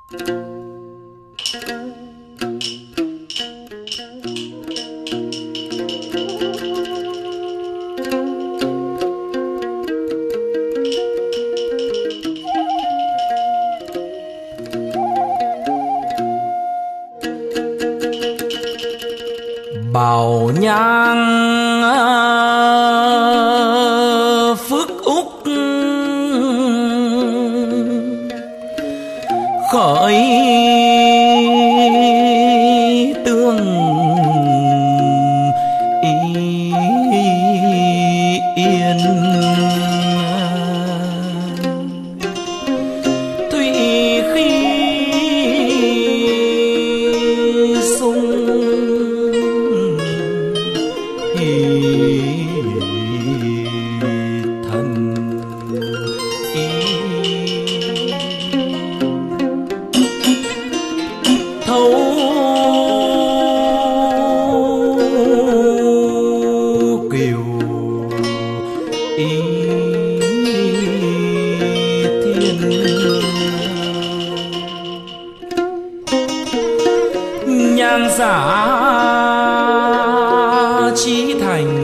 Bảo nhang phước úc khởi tương yên, thủy khí sung thần thấu kiều thiên, nhàn giả chí thành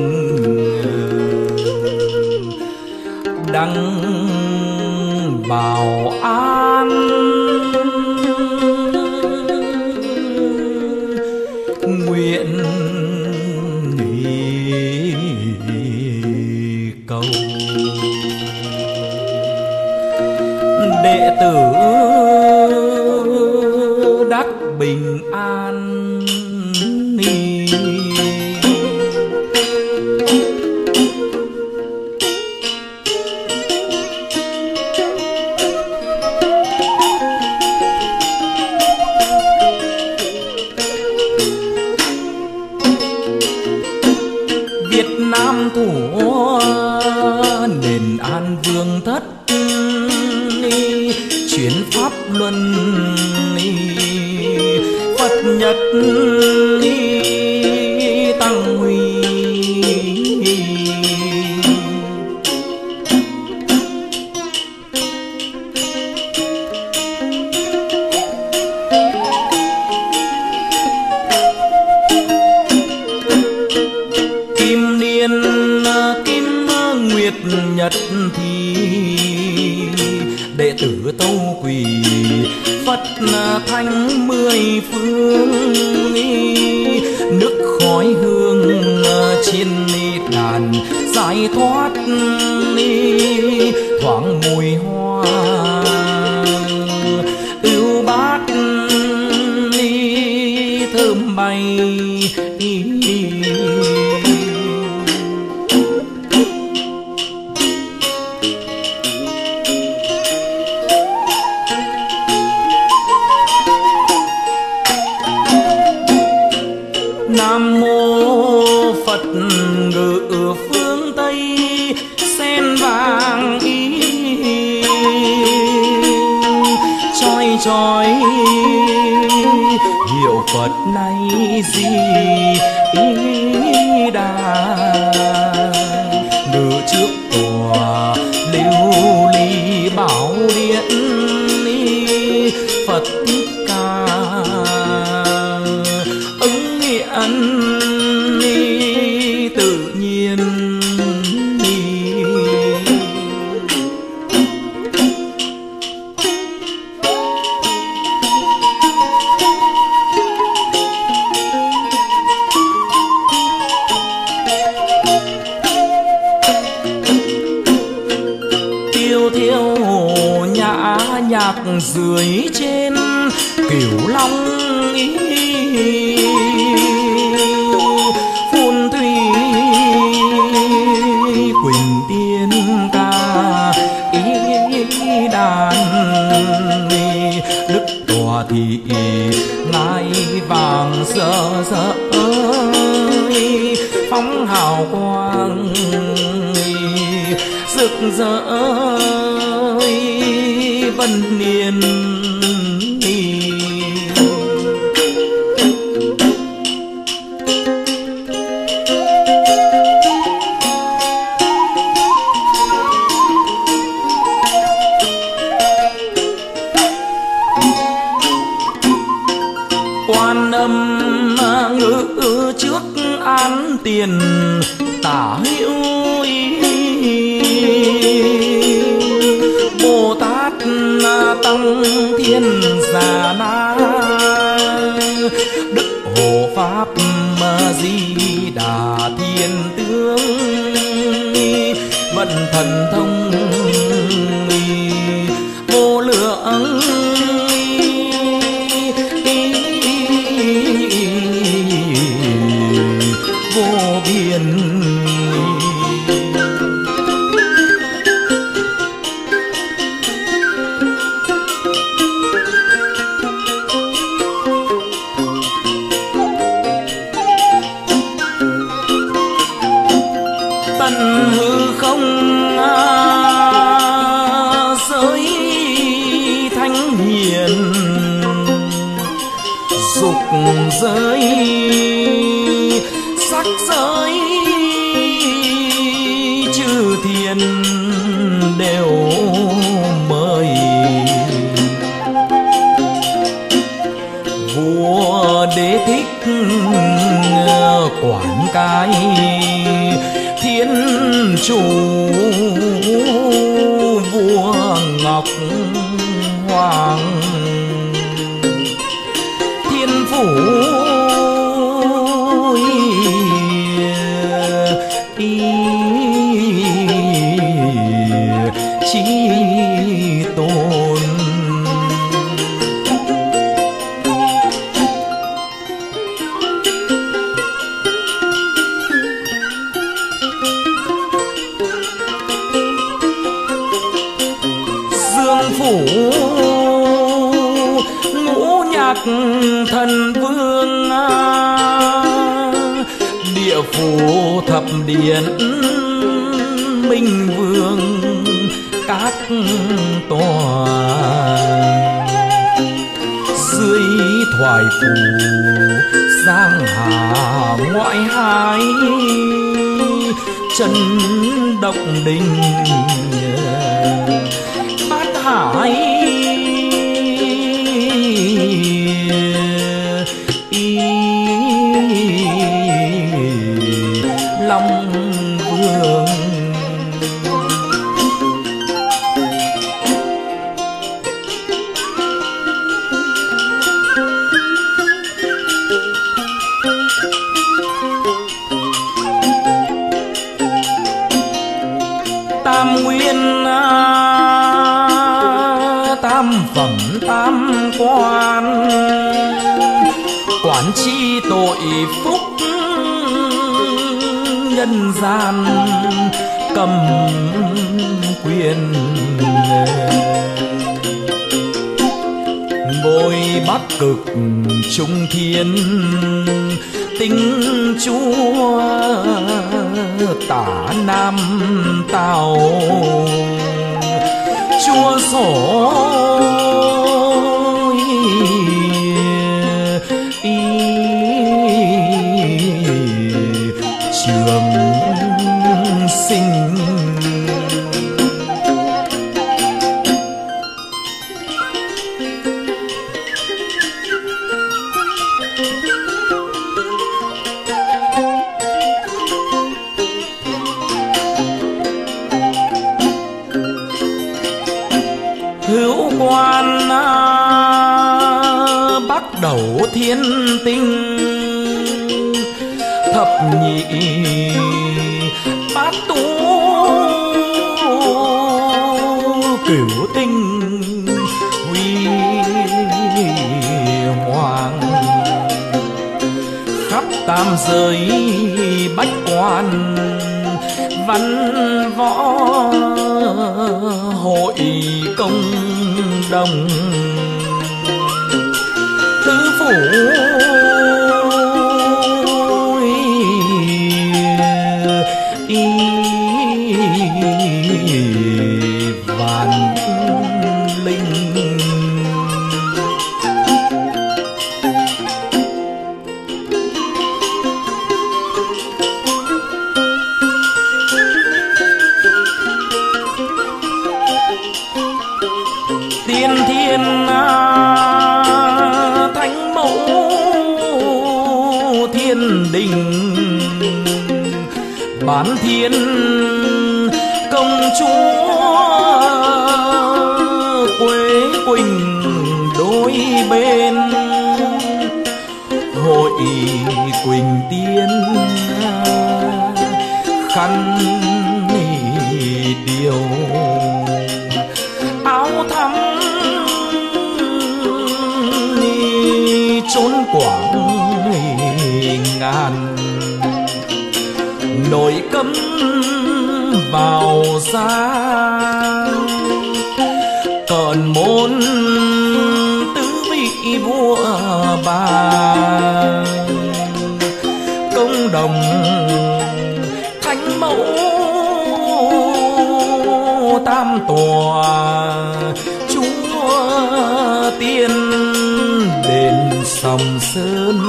đăng bảo an, nguyện cầu đệ tử đắc bình an. Việt Nam thủ nền an vương thất, chuyển pháp luân Phật nhật tăng huy, kim niên kim nguyệt nhật thì đệ tử tâu quỳ Phật thánh mười phương, nước khói hương trên đàn giải thoát thoáng mùi hoa ưu bát thơm bay. Nam mô Phật ngự phương Tây, sen vàng chói chói hiệu Phật này gì đà, ngự trước tòa lưu ly bảo điện Phật Thích Ca, ứng hiện tự nhiên. Tiêu thiêu nhã nhạc dưới trên Cửu Long phun thủy quỳnh tiên ca đàn, đức tòa thị ngai vàng rỡ rỡ phóng hào quang rực rỡ vân niên. tiền tả hữu Bồ Tát Tăng Thiên Già Na Đức Hộ Pháp Di Đà Thiên Tướng vận thần thông vô lượng vô biên. Tận hư không giới thánh hiền dục giới sắc giới chư thiên đều mời vua Đế Thích quản cái thiên chủ vua Ngọc Hoàng thiên phủ chí tôn. Dương phủ ngũ nhạc thần vương địa phủ thập điện minh vương các tòa dưới thoại phủ giang hà ngoại hải chân động đình bát hải Long Vương. Tam nguyên tam phẩm tam quan quản chi tội phúc nhân gian cầm quyền bồi bắc cực trung thiên tinh chúa tả nam tào chúa sổ trường sinh. Hữu quan bắt đầu thiên tinh thập nhị bát tú cửu tinh huy hoàng khắp tam giới bách quan văn võ hội công đồng tứ phủ vạn linh. Tiên thiên thánh mẫu thiên đình điều áo thắm trốn quảng ngàn, nổi cấm vào xa còn môn tứ vị vua bà, công đồng thánh mẫu tam tòa, chúa tiên đền Sòng Sơn,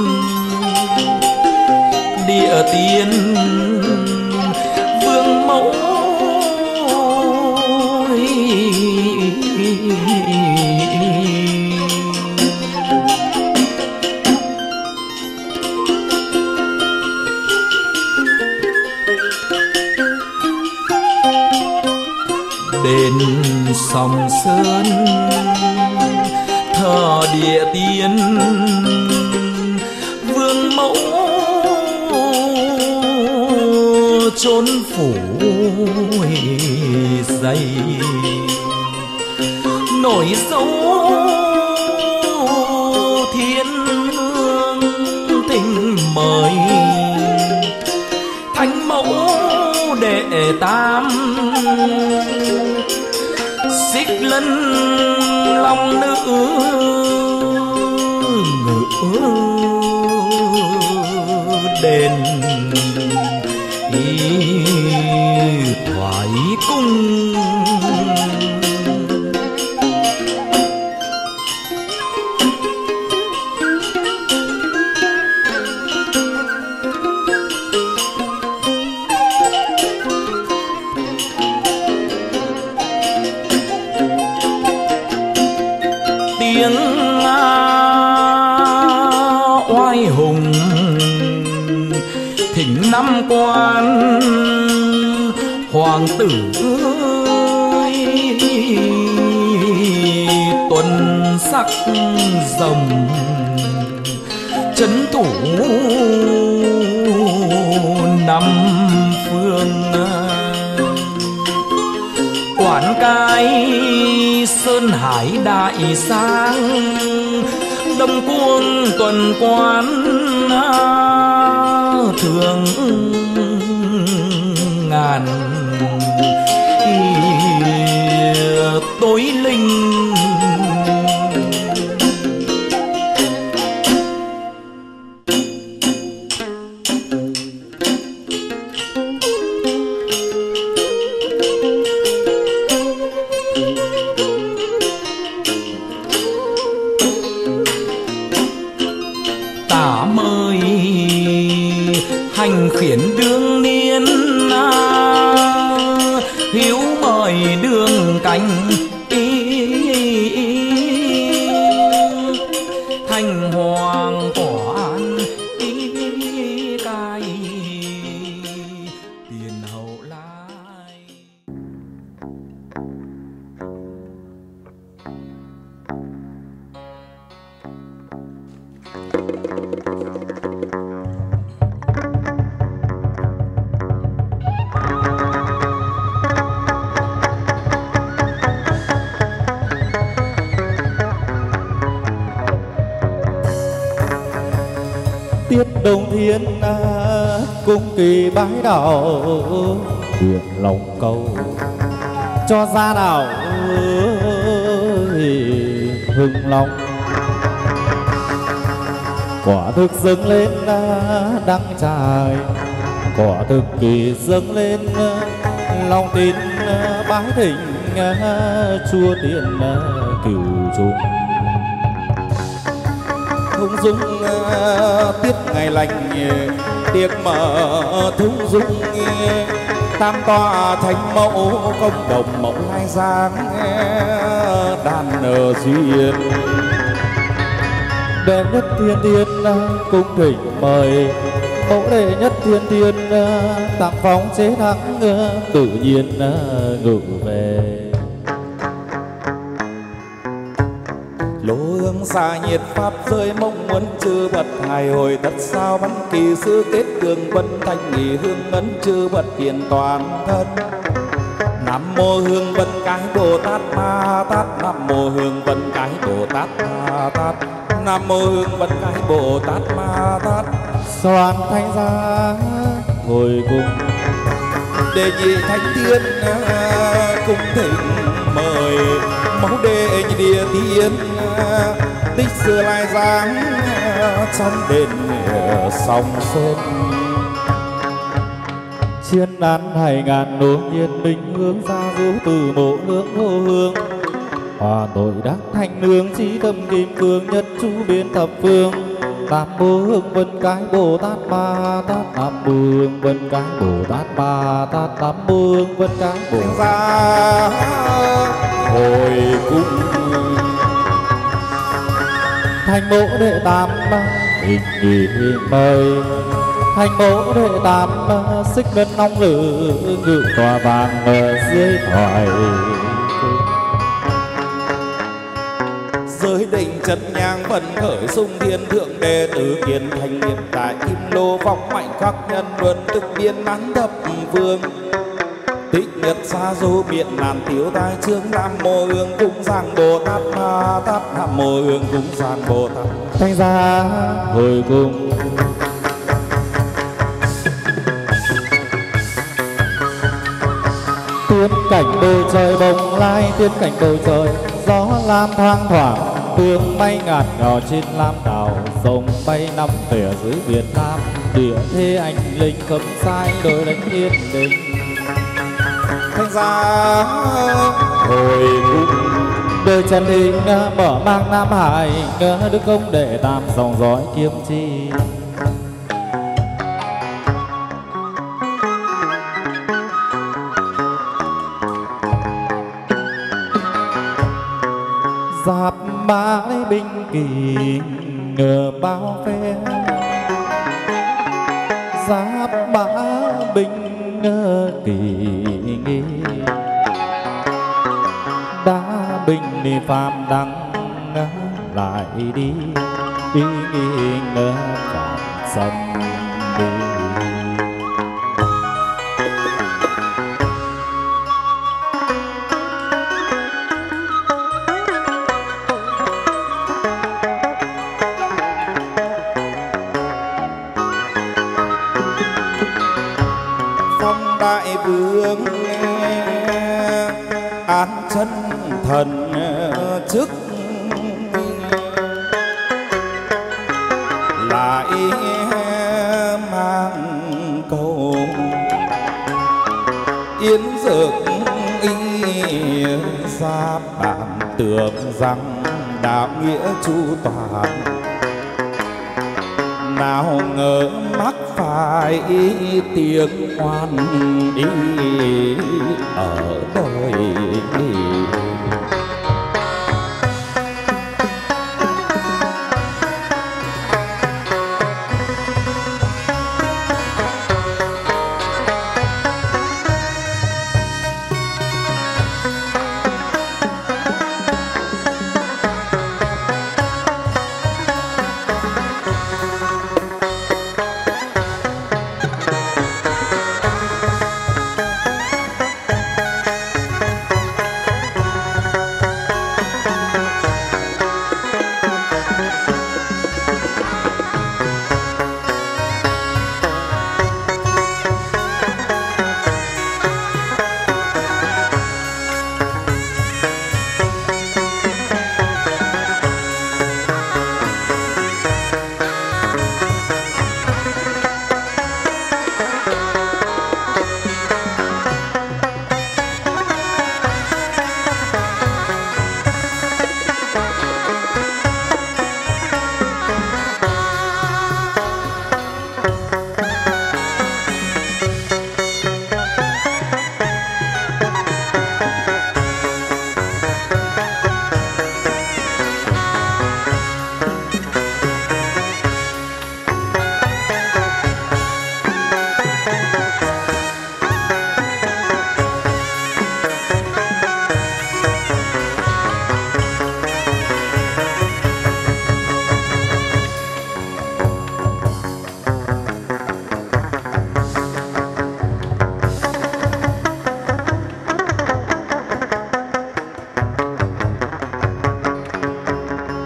địa tiên vương mẫu đền Sòng Sơn thờ địa tiên vương mẫu, chốn phủ dày nổi dấu thiên hương tình mời, thánh mẫu đệ tam xích lân long nữ ngự đền thoại cung. Tiếng oai hùng thỉnh năm quan hoàng tử ơi, tuần sắc rồng trấn thủ năm phương, quản cai sơn hải đại sang, đông cuông tuần quan thường ngàn tối linh. Tả mời hành khiển đương niên, hiếu mời đường cánh thành hoàng quản cai tiền hậu lai. Tiết Đông Thiên cung kỳ bái đảo, nguyện lòng cầu cho gia đảo hưng long. Quả thực dâng lên đăng trài, quả thực kỳ dâng lên lòng tin bái thỉnh chúa tiên cửu trùng. Thung dung tiết ngày lành tiệc mở thung dung, tam tòa thánh mẫu công đồng mẫu lai giang đàn ở duyên. Đệ nhất thiên tiên cung thỉnh mời, mẫu đệ nhất thiên tiên tặng phóng chế thắng tự nhiên ngự về. Lô hương xa nhiệt pháp rơi mong muốn chư Phật hài hồi tất sao văn kỳ sư kết đường vân thành nghỉ hương ấn chư Phật hiện toàn thân. Nam mô hương vân cái Bồ Tát Ma Tát, Nam mô hương vân cái Bồ Tát Ma Tát, Nam mô hương vân cái Bồ Tát Ma Tát. Soạn thanh ra hồi cùng Đệ nhị thánh tiên cung thỉnh mời mẫu đệ địa tiên tích xưa lai dáng trong đền sông sơn. chiến án hai ngàn nô nhiên minh hướng ra vũ từ mộ hướng vô hương hòa tội đắc thanh nương trí tâm kim cương nhất chú biến thập phương. Nam mô hương vân cái Bồ Tát Ma Tát, Nam mô hương vân cái Bồ Tát Ma Tát, Nam mô hương vân cái Bồ Tát hồi cung. Thành mẫu đệ tam hình nghỉ mời, thành mẫu đệ tam xích ngân long lử ngự tòa vàng dưới thoại. Giới định chân nhang vân khởi sung thiên thượng đệ tử kiền thành hiện tại kim lô phong mạnh khắc nhân luân tức biên án thập phương. Tích nhật xa du miệng nàn tiếu tai trương. Nam mô hương cung sang Bồ Tát Ma Tát, Nam mô hương cung sang Bồ Tát. Thanh ra hồi cùng tiên cảnh bầu trời bồng lai, tiên cảnh bầu trời gió lam thoang thoảng, hương bay ngạt ngào trên lam đảo, rồng bay nắm về dưới Việt Nam. Địa thế anh linh cấm sai đôi đánh yên đình. Thanh ra hồi cung đời trần hình mở mang Nam Hải, đức công đệ tam dòng dõi kiếm chi. Giáp ba lấy binh kỳ ngờ bao phe, giáp ba binh kỳ nghi đá binh ni phàm đăng lại đi đi ngờ cảm sân đi. phong đại vương an chân thần chức lại mang cầu yến dược y ra bản tưởng rằng đạo nghĩa chu toàn. Nào ngờ mắc phải tiếng oan đi ở đời.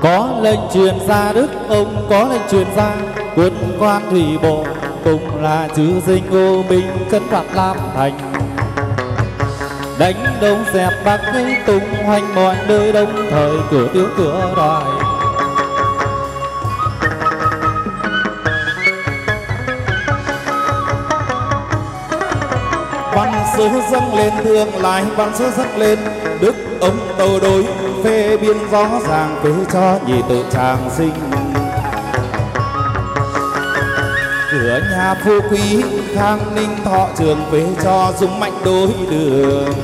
Có lệnh truyền ra Đức ông có lệnh truyền ra quân quan thủy bộ cùng là chư dinh ô binh trấn phạt Lam Thành, đánh đông dẹp Bắc tung hoành mọi nơi, đồng thời cửa tiếng cửa đoài. Văn sứ dâng lên thương lại văn sứ dâng lên Đức ông tâu đối phê biên rõ ràng phê cho nhị tự tràng sinh. Cửa nhà phú quý khang ninh thọ trường phê cho dung mạnh đối đường.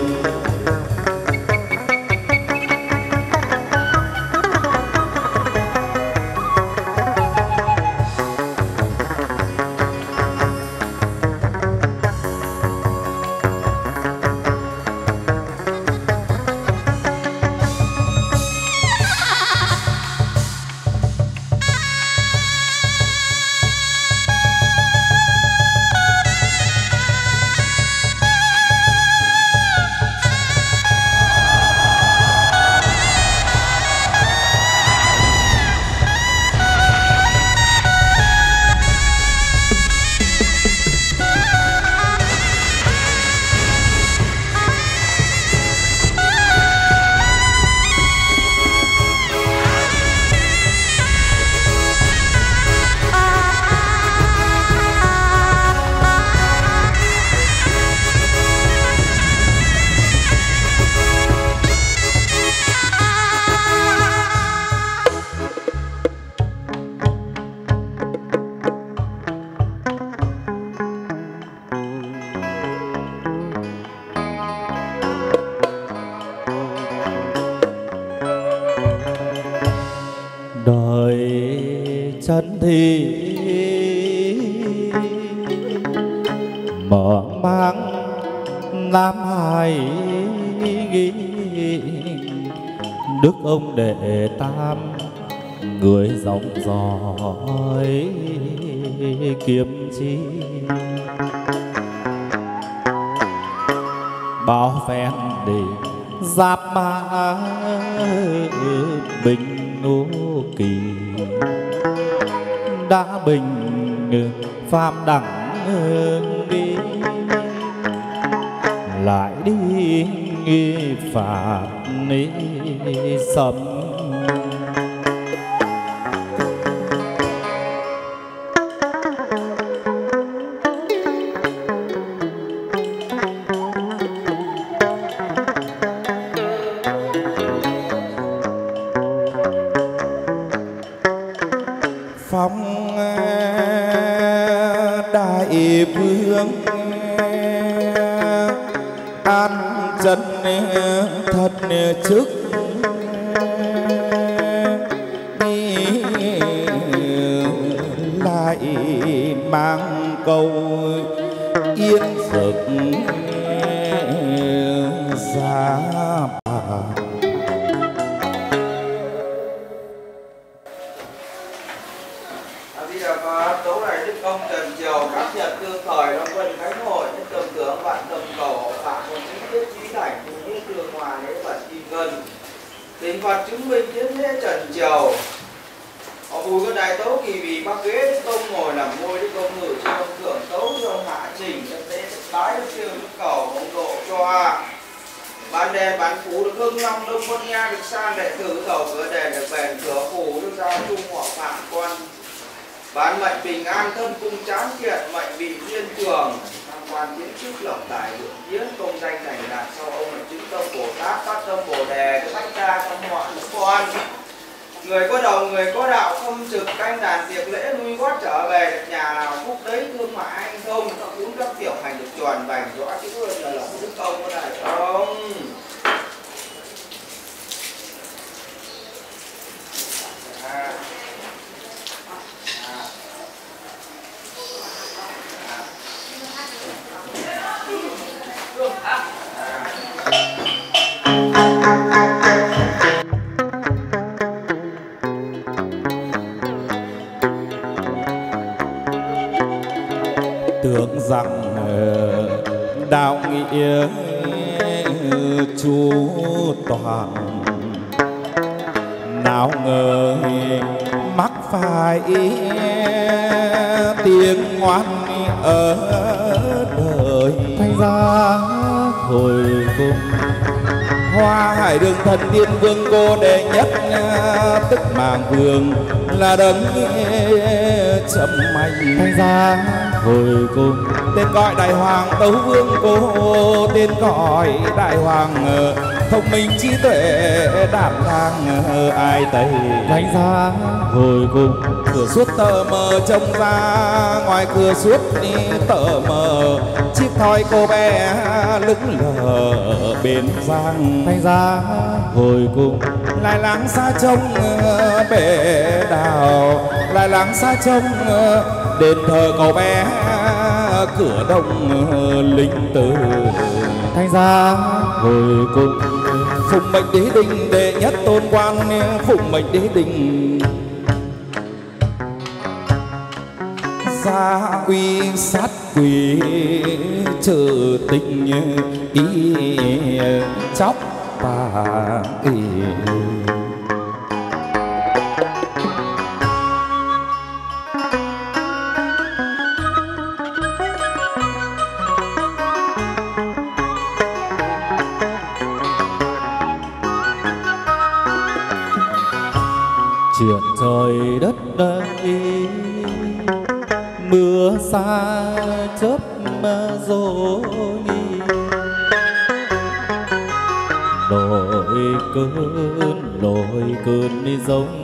chân thì mở mang Nam Hải ghi đức ông đệ tam người rộng giỏi kiếm chi bao phen để giáp ma bình nô kỳ đã bình phạm đẳng đi lại đi phạt sầm phong đại vương an chân thật chức lại mang câu yên dực giá bà. Tấu này Đức ông Trần Triều các nhật tương thời Long Quân Khánh Hội Nhất Cầm Tướng Vạn Cầm Cầu Phạm Quân Chính Tiết Trí Thành Cùng Nhất Tương Hòa Lễ Vật Kim Ngân Tình Phật chứng minh Chiến Lễ Trần Triều. Họ Bùi Quân Đại tấu kỳ vì bắc ghế Đức ông ngồi làm ngôi Đức ông ngự cho ông thượng tấu cho ông hạ trình Đức tế Đức tái Đức siêu Đức cầu ông độ cho ban đèn bán phú được hưng long đông quân nha được sang đệ tử cầu cửa đèn được bền cửa phủ được ra trung họ phạm quan bán mệnh bình an thân cung chán kiện mệnh bị thiên trường tham quan kiến chức lộc tài lượng tiến công danh thành đạt sau ông là chứng tâm Bồ Tát phát tâm Bồ Đề cái bách đa trong mọi con người có đầu người có đạo không trực canh đàn tiệc lễ nuôi gót trở về được nhà nào phúc đấy thương mại anh không cúng các tiểu hành được tròn vành rõ chữ hơn là đức công có đại không. Tưởng rằng đạo nghĩa chu toàn nào ngờ mắc phải tiếng ngoan ở đời. Thành ra hồi cùng Hoa hải đường thần tiên vương cô đệ nhất, tức màng vương là đấng chậm mạnh. thành ra hồi cùng Tên gọi đại hoàng tấu vương cô, tên gọi đại hoàng thông minh trí tuệ đảm đang ai tây. thành ra hồi cùng Cửa suốt tờ mờ trông ra, ngoài cửa suốt đi tờ mờ chiếc thoi cô bé lững lờ bên giang. thành ra hồi cùng Lại láng xa trông bể đào, lại láng xa trông đền thờ cậu bé cửa đông linh tử. thành ra hồi cùng Phụng mệnh đế đình đệ nhất tôn quan, phụng mệnh đế đình gia uy sát quỷ trừ tình ý chóc và ý. chuyện trời đất đây mưa xa chớp rồi nổi cơn đi giống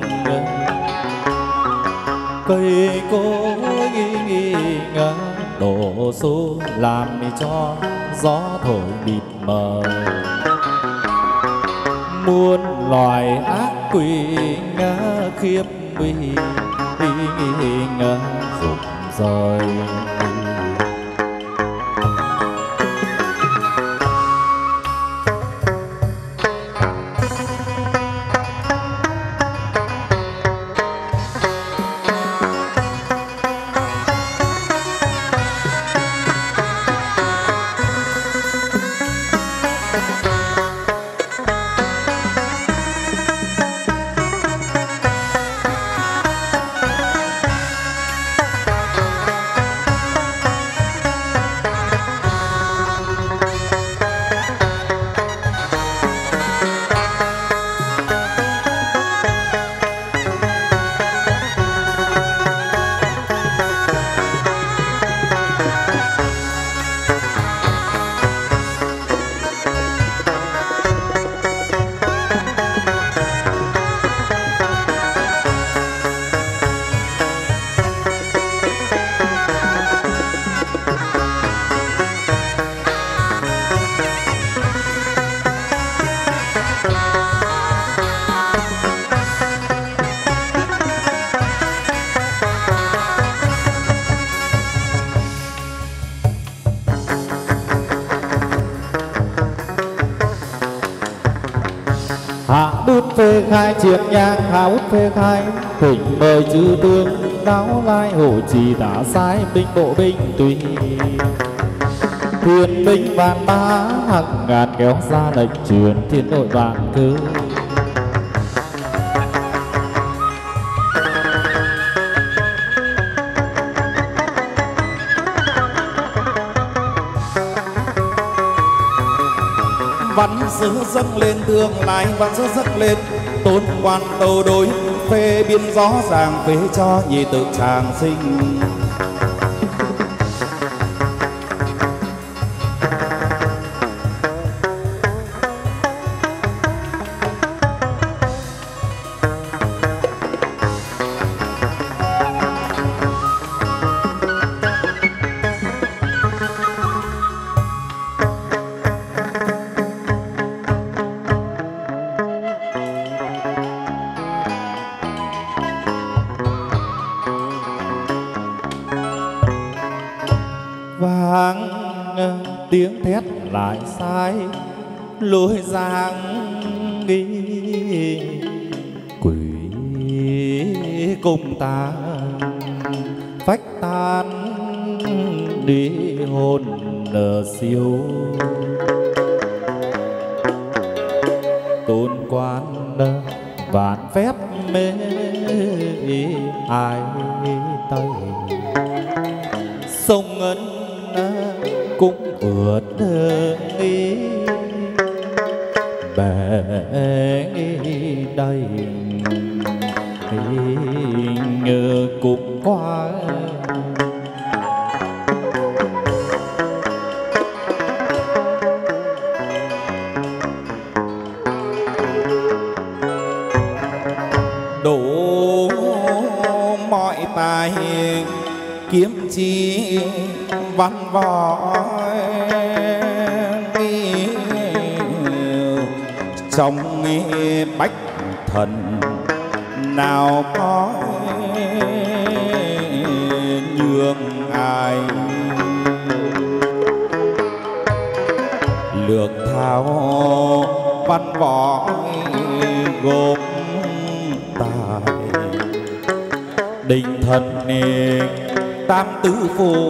cây cối ngã đổ số làm cho gió thổi mịt mờ. Muôn loài ác quỷ ngã khiếp nguy ngã rụng rời. Hạ bút phê khai triệt nhang, hạ bút phê khai thỉnh mời chư tướng đáo lai hổ trì đã sai binh bộ binh tùy thuyền binh vạn ba hàng ngàn kéo ra lệnh truyền thiên đội vạn cư. Văn sứ dâng lên tương lai, văn sứ dâng lên tôn quan tâu đối phê biên rõ ràng phê cho nhị tự tràng sinh. Vang tiếng thét lại sai lối giang đi quỷ cùng ta phách tan đi hồn siêu. Tôn quan vạn phép mê ai tây. Sông Ân cũng vượt ý bể đây cũng qua. đủ mọi tài kiếm chi văn võ trong bách thần nào có nhường ai. Lược thao văn võ gồm tài đình thần tam tứ phủ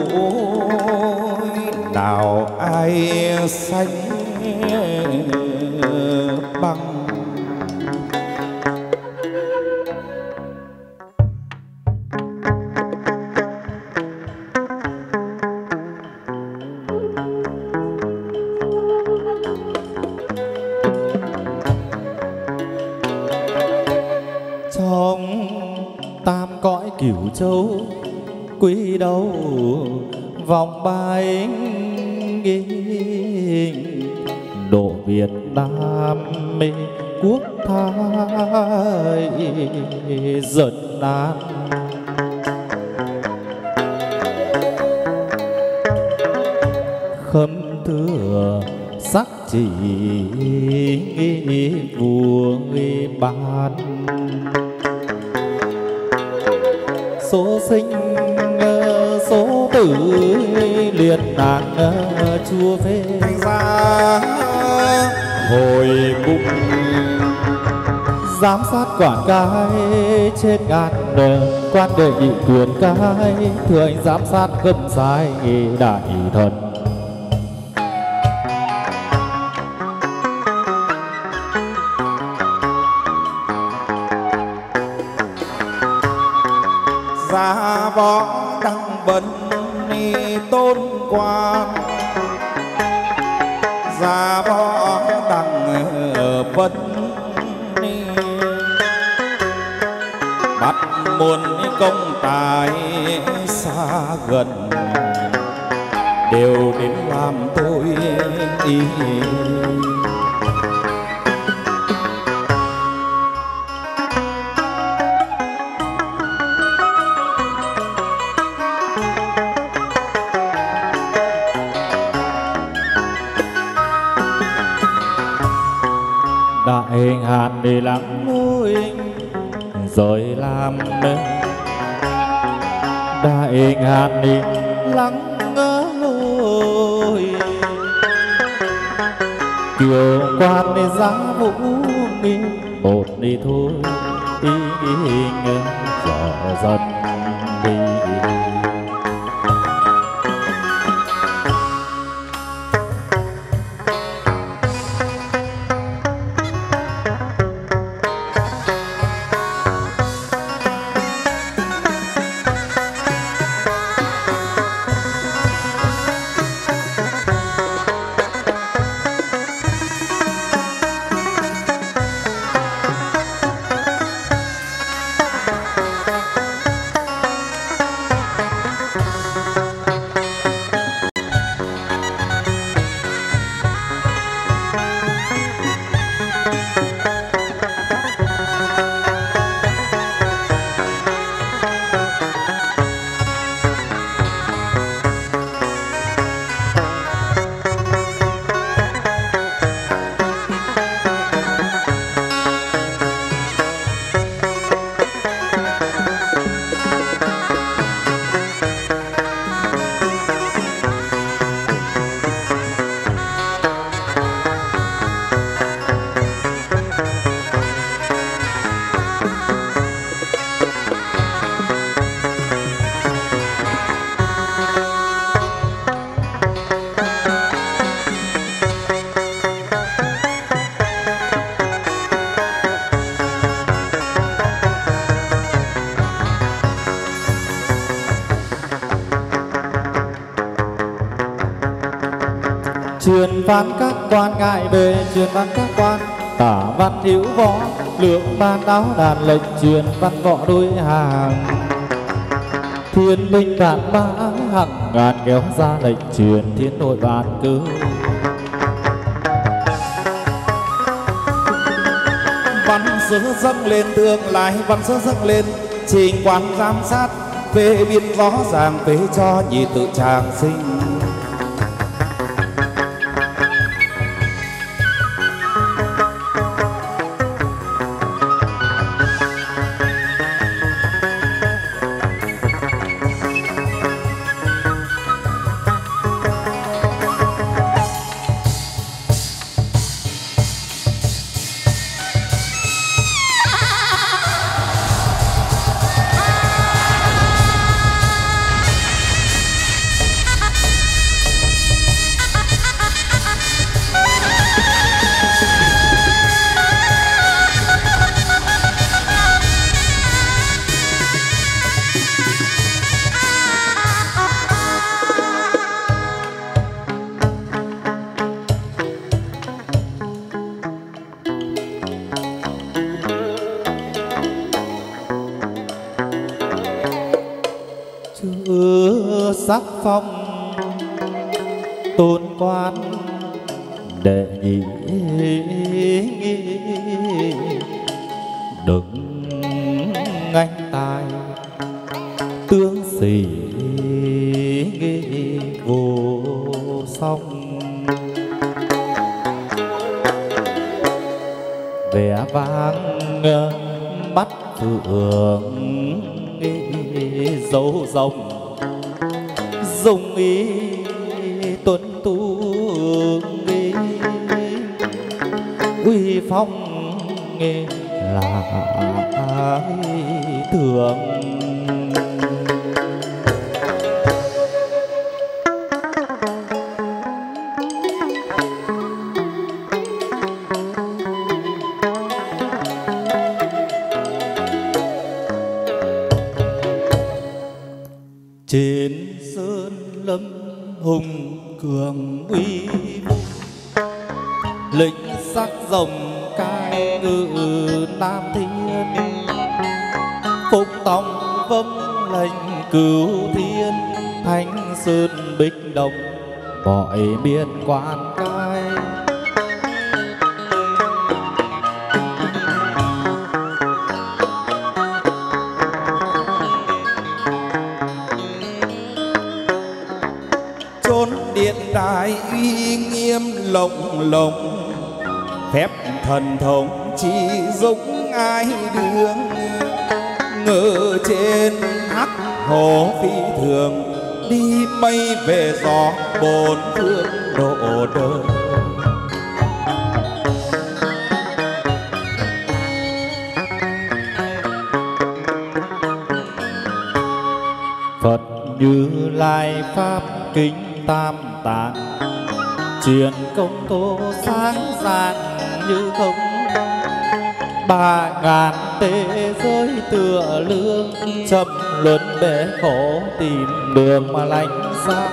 nào ai sánh bằng. Trong tam cõi cửu châu quý đâu vòng bài độ Việt Nam quốc thái dần an. Khâm thừa sắc chỉ vua ban số sinh số tử liền nạn chúa phê. Thành ra hồi cung giám sát quản cai trên ngàn quan đệ nhị quyền cai thưa anh giám sát cấm sai đại thần. gia võ đăng vân tôn quan. Gia võ đăng vân bắt muôn công tài xa gần đều đến làm tôi ý. Đại hàn để lắng lối rồi làm nên đại hàn đi lắng lối kiều quan đi giá vũ đi một đi thôi ý dở dần đi. Truyền văn các quan ngại về, truyền văn các quan tả văn hữu võ, lượng ban áo đàn lệnh truyền văn võ đôi hàng. Thiên binh vạn mã hàng ngàn kéo ra lệnh truyền thiên nội vạn cư. Văn sớ dâng lên tương lai, văn sớ dâng lên trình quan giám sát, về biên rõ ràng về cho nhị tự tràng sinh. Sắc phong tôn quan đệ nhị, đừng anh tài tướng sĩ vô song. Vẻ vang mắt phượng dấu rồng, dùng ý tuấn tú uy phong là thường. Trên sơn lâm hùng cường uy, lệnh sắc rồng cai ngự Nam Thiên, phục tòng vâng lệnh cửu thiên, thanh sơn bích đồng mọi biên quan cai. Điện đại uy nghiêm lộng lộng, phép thần thống chỉ dũng ai đương. Ngự trên hắc hồ phi thường, đi mây về gió bốn phương độ đời. Phật Như Lai pháp kính tam tạng, truyền công tô sáng rạng như không. 3000 thế giới tựa lương, châm luân bể khổ tìm đường mà lành xa.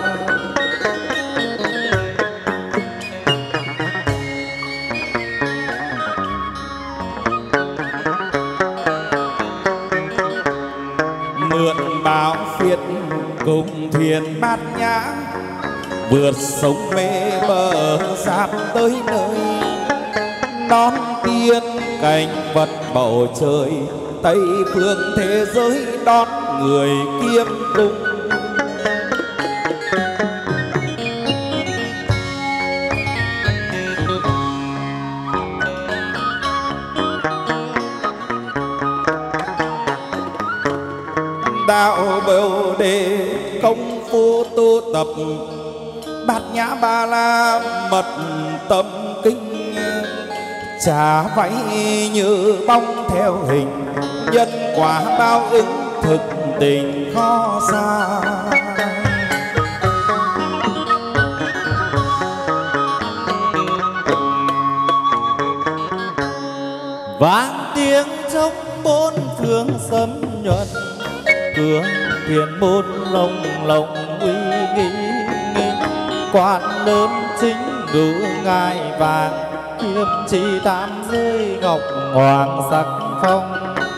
Mượn báo phiệt cùng thuyền Bát Nhã, vượt sông mê bờ giáp tới nơi. Đón tiên cảnh vật bầu trời, Tây phương thế giới đón người kiêm cung. Đạo Bồ Đề công phu tu tập, Bát Nhã Ba La mật tâm kinh. Trả váy như bóng theo hình, nhân quả báo ứng thực tình khó xa. Vang tiếng trong bốn phương sấm nhuận, cửa thiền môn lồng lộng uy nghi. Quan lớn chính ngữ ngai vàng, kiếm chi tám giới ngọc hoàng sắc phong.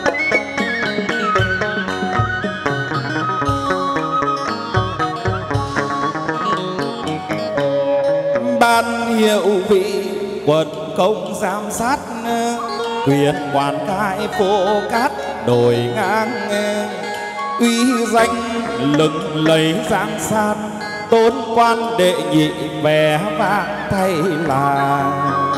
Ban hiệu vị quận công giám sát, quyền quản cai phố cát đồi ngang, uy danh lừng lấy giang san, tôn quan đệ nhị vẻ vang thay là.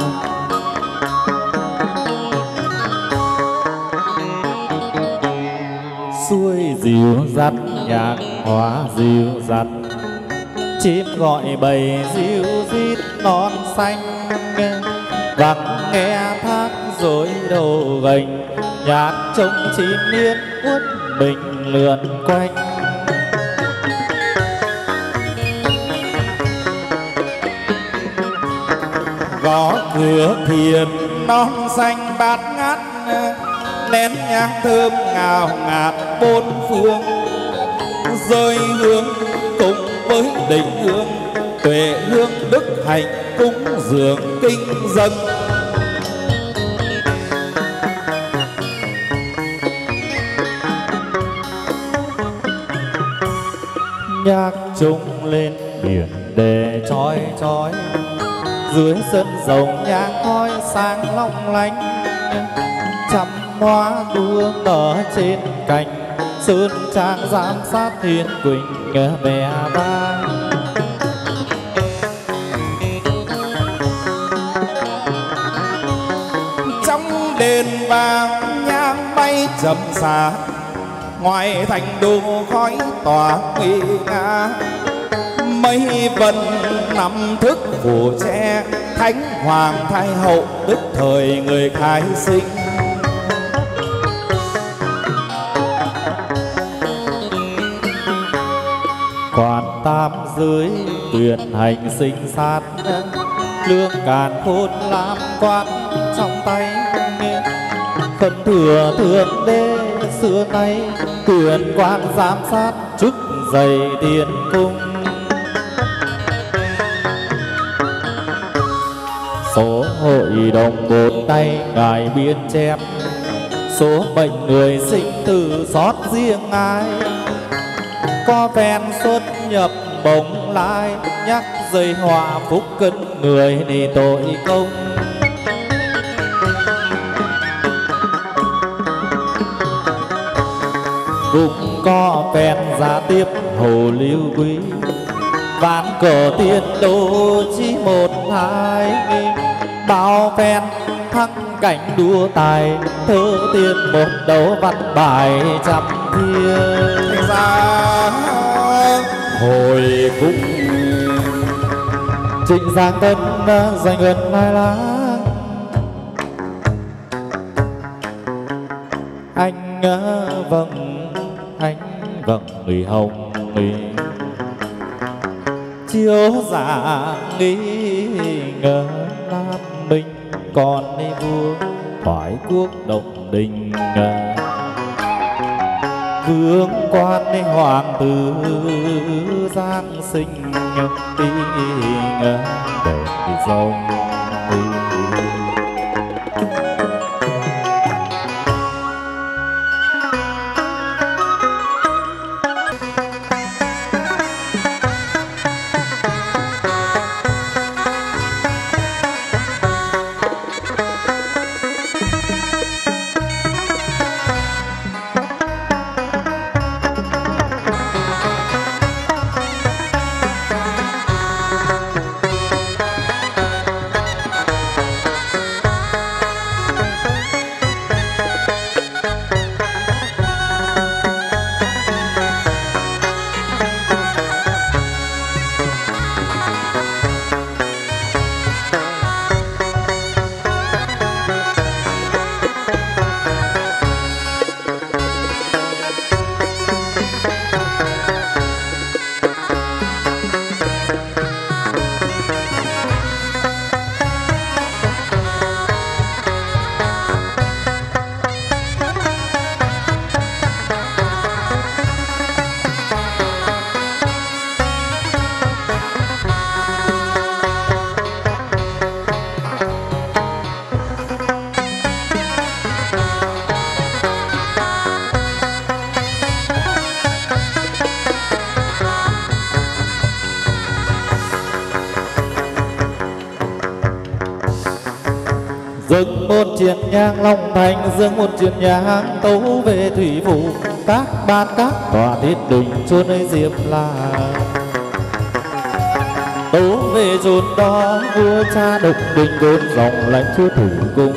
Xuôi dìu dắt nhạc hóa dìu dắt, chim gọi bầy ríu rít non xanh, vắng nghe thác rối đầu gành, nhạc trông chim niên uất bình lượn quanh. Gõ cửa thiền non xanh bát ngát, nén nhang thơm ngào ngạt bốn phương, rơi hương cùng với định hương, tuệ hương đức hạnh cúng dường kinh dâng. Nhạc trung lên biển đề chói chói, dưới sân rồng nhang khói sáng long lanh, trăm hoa đua nở trên cành, sơn trang giám sát thiên quỳnh bè vang. Trong đền vàng nhang bay chậm xa, ngoài thành đô khói tỏa nguy nga, mây vần nằm thức phủ che, thánh hoàng thái hậu đức thời người khai sinh. Quan tam giới tuyển hành sinh sát, lương càn khôn làm quan trong tay, khẩn thừa thượng đế xưa nay, quyền quan giám sát chức dày tiền cung. Số hội đồng bốn tay ngài biên chép, số bệnh người sinh tử xót riêng ai, có phen xuất nhập bồng lai, nhắc dây họa phúc cân người thì tội công. Cũng có phen giá tiếp hồ lưu quý, ván cờ tiên đô chỉ một hai, bao phen thắng cảnh đua tài, thơ tiên một đấu văn bài trăm thiên. Thành ra hồi cung Trịnh Giang Tân dành gần hai láng, anh vâng người hồng người chiếu giả nghi ngờ Nam Minh, còn đi vua thoái quốc động đình, vương quan đi hoàng tử giang sinh tình để đi dòng. Bưng một chiên nhang Long Thành, dương một chiên nhang tấu về thủy phủ. Các ban các tòa thiết đình chôn ấy diệp là tấu về chốn đó. Vua cha độc đình đốn dòng lãnh chúa thủ cung.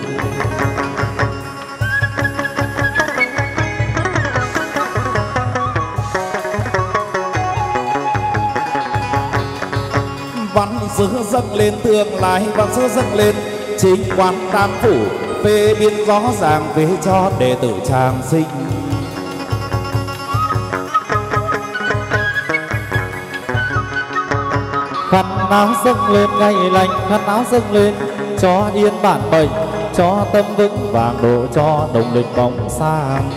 Văn sứ dâng lên tương lai, văn sứ dâng lên chính quan tam phủ. Về biên rõ ràng về cho đệ tử tràng sinh. Khăn áo dâng lên ngày lành, khăn áo dâng lên cho yên bản mệnh, cho tâm vững vàng độ, cho đồng lịch bóng sang.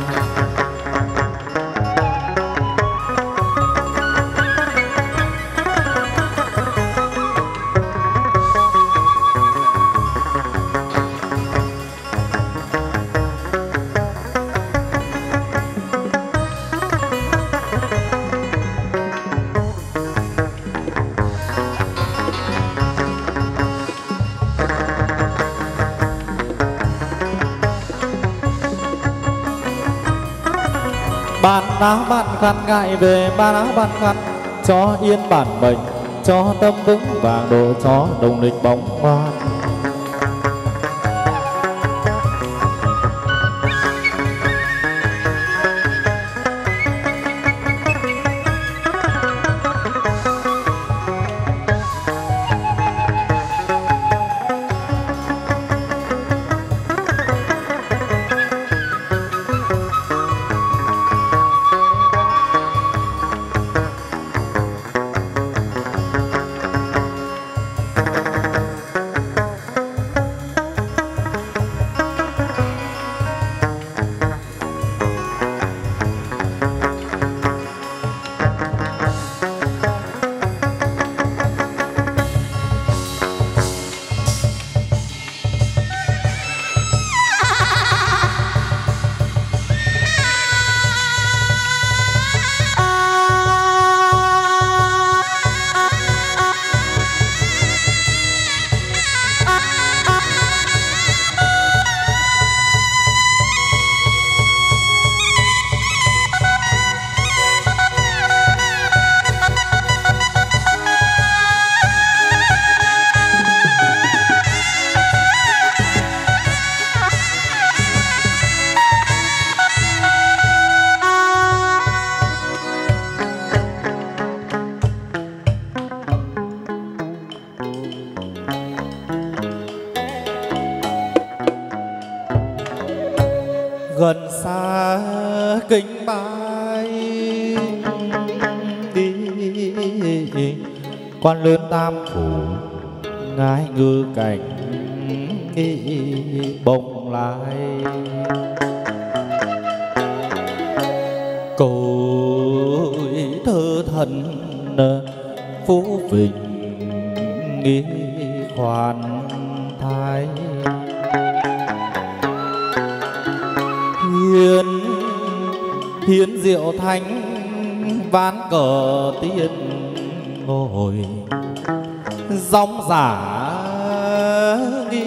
Bàn áo bàn khăn ngại về, bàn áo bàn khăn cho yên bản mệnh, cho tâm vững vàng độ, cho đồng lịch bóng ngoan. Gần xa kính bái đi, quan lớn tam phủ ngái ngư cảnh bồng lai. Cội thơ thần phú vinh nghi khoan thái. Hiến rượu thánh ván cờ tiên ngồi dòng giả nghi.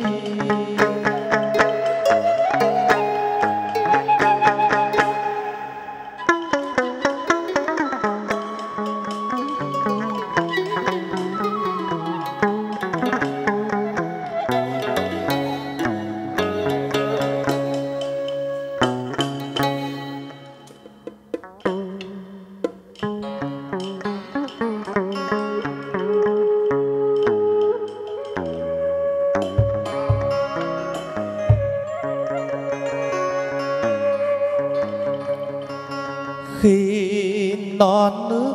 Khi non nước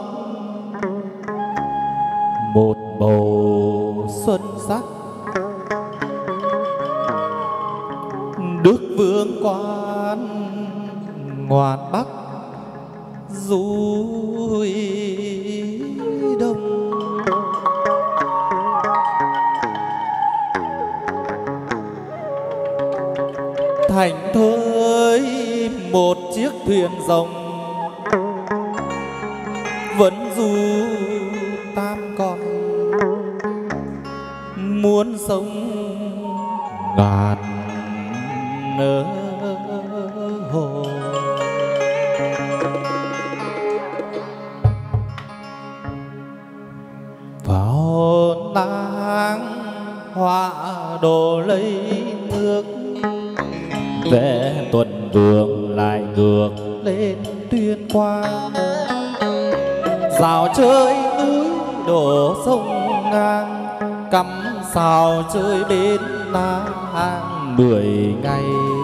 một bầu xuân sắc, Đức Vương quan ngoan Bắc dúi đông. Thành thơi một chiếc thuyền rồng vẫn du tam cõi, muốn sống ngàn hồ. Vào nắng hoa đổ lấy nước, về tuần vương lại ngược lên Tuyên Quang. Rào chơi núi đổ sông ngang, cắm sao chơi bên Na Hàng 10 ngày.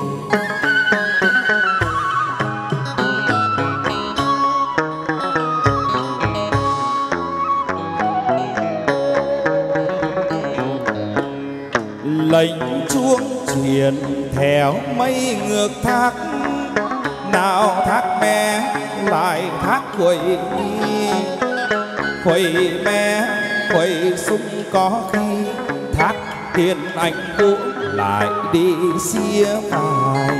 Lệnh chuông truyền theo mây ngược thác, nào thác mé lại thác quẩy, quẩy mé quẩy sung có khi thác Thiên Anh Vũ lại đi xia phải.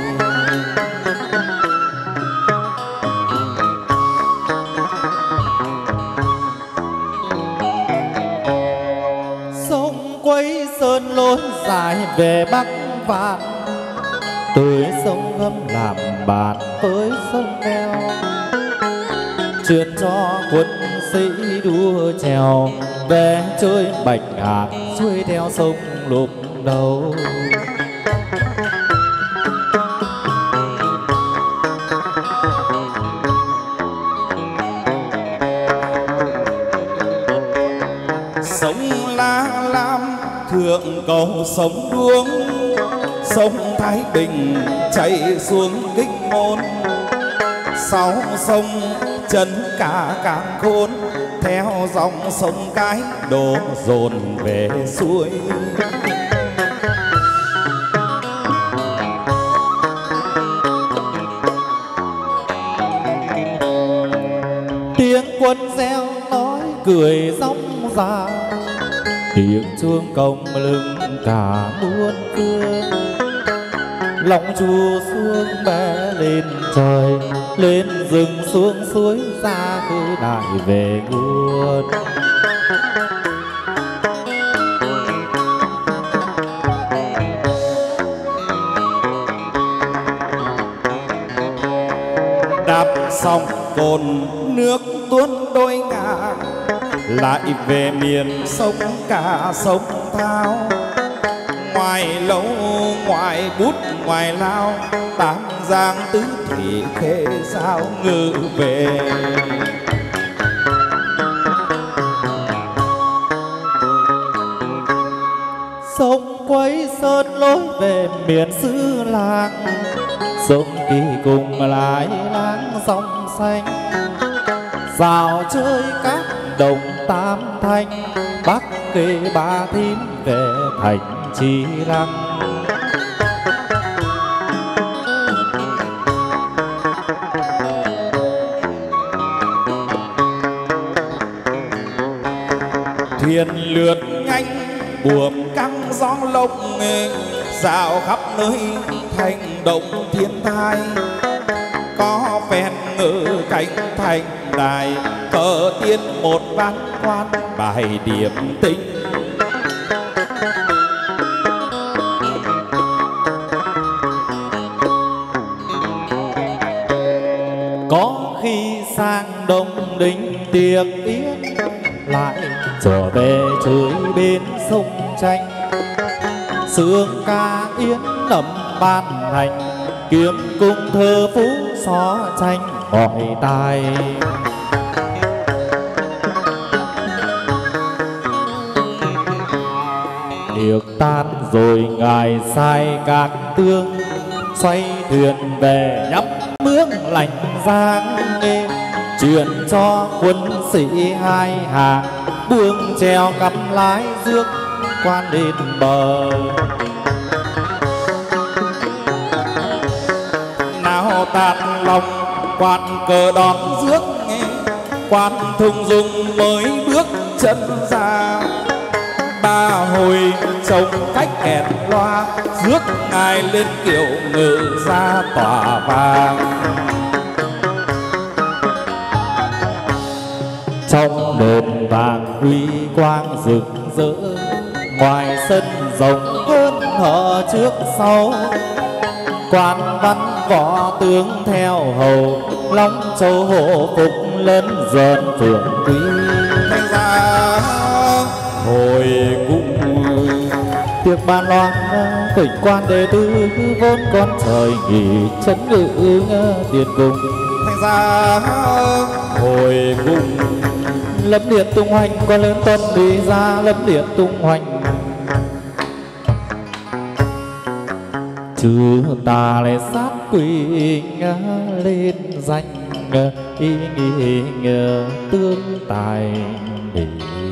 Sông quấy sơn lối dài về Bắc Vạn, tới sông Ngâm làm bạn với sông Mèo, truyền cho quân sĩ đua chèo về chơi bạch hạc xuôi theo sông Lục Đầu. Sông La Lam thượng cầu sông Đuống, sông Thái Bình chạy xuống Kích Môn. Sau sông chân cả Càn Khôn, theo dòng sông Cái đổ dồn về xuôi. Tiếng quân reo nói cười rong ra, tiếng chuông công lưng cả muôn phương. Lòng chùa xuống bé lên trời, lên rừng xuống suối ra cứ đại về nguồn. Đạp sông Cồn nước tuôn đôi ngả, lại về miền sông cả sông Thao. Ngoài lâu ngoài bút ngoài lao, Tam Giang tứ thủy khê sao ngự về. Sông quấy sơn lối về miền xứ làng, sông Kỳ cùng lại láng sông xanh. Rào chơi các đồng Tam Thanh, Bắc Kê Ba Thím về thành Chi Lăng. Thuyền lượt nhanh buồm căng gió lộng, dạo khắp nơi thành động thiên thai. Có phen ngự cánh thành đài, cờ tiên một ván quan bài điểm tinh. Có khi sang Đông Đình tiệc yến, lại trở về chơi bên sông Tranh. Sương ca yến nằm ban hành, kiếm cung thơ phú xó tranh mọi tài. Tiệc tan rồi ngài sai các tướng, xoay thuyền về nhắm mướn Lành Giang. Truyền cho quân sĩ hai hàng, buông chèo cắm lái rước quan đến bờ. Nào tàn lòng quan cờ đón rước, quan thung dung mới bước chân ra. Ba hồi trông cách kèn loa, rước ngài lên kiệu ngự ra tỏa vàng. Trong đền vàng uy quang rực rỡ, ngoài sân rộng hơn hở trước sau, quan văn võ tướng theo hầu, Long Châu hộ phục lớn dần phượng quý. Thành ra hồi cung Tiệc bàn loan tỉnh quan đệ tử, vốn con trời nghỉ chấn ngự tiền cung. thành ra hồi cung Lâm điện tung hoành con lớn tuân đi ra, lâm điện tung hoành chứ ta lại sát quỷ lên danh ý nghĩ tương tài để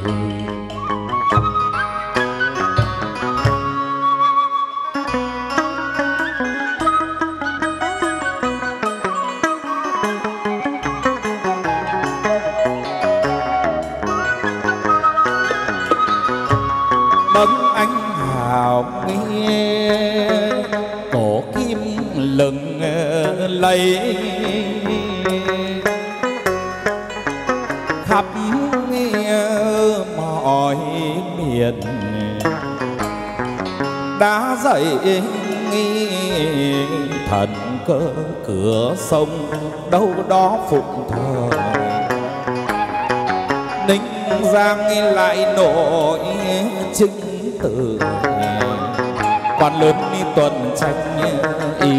bấng anh hào nghe cổ kim lừng lấy khắp mọi miền đã dậy thần cơ cửa sông đâu đó phụng thờ. Ninh Giang lại nổi chứng từ quan lớn đi tuần tranh ý.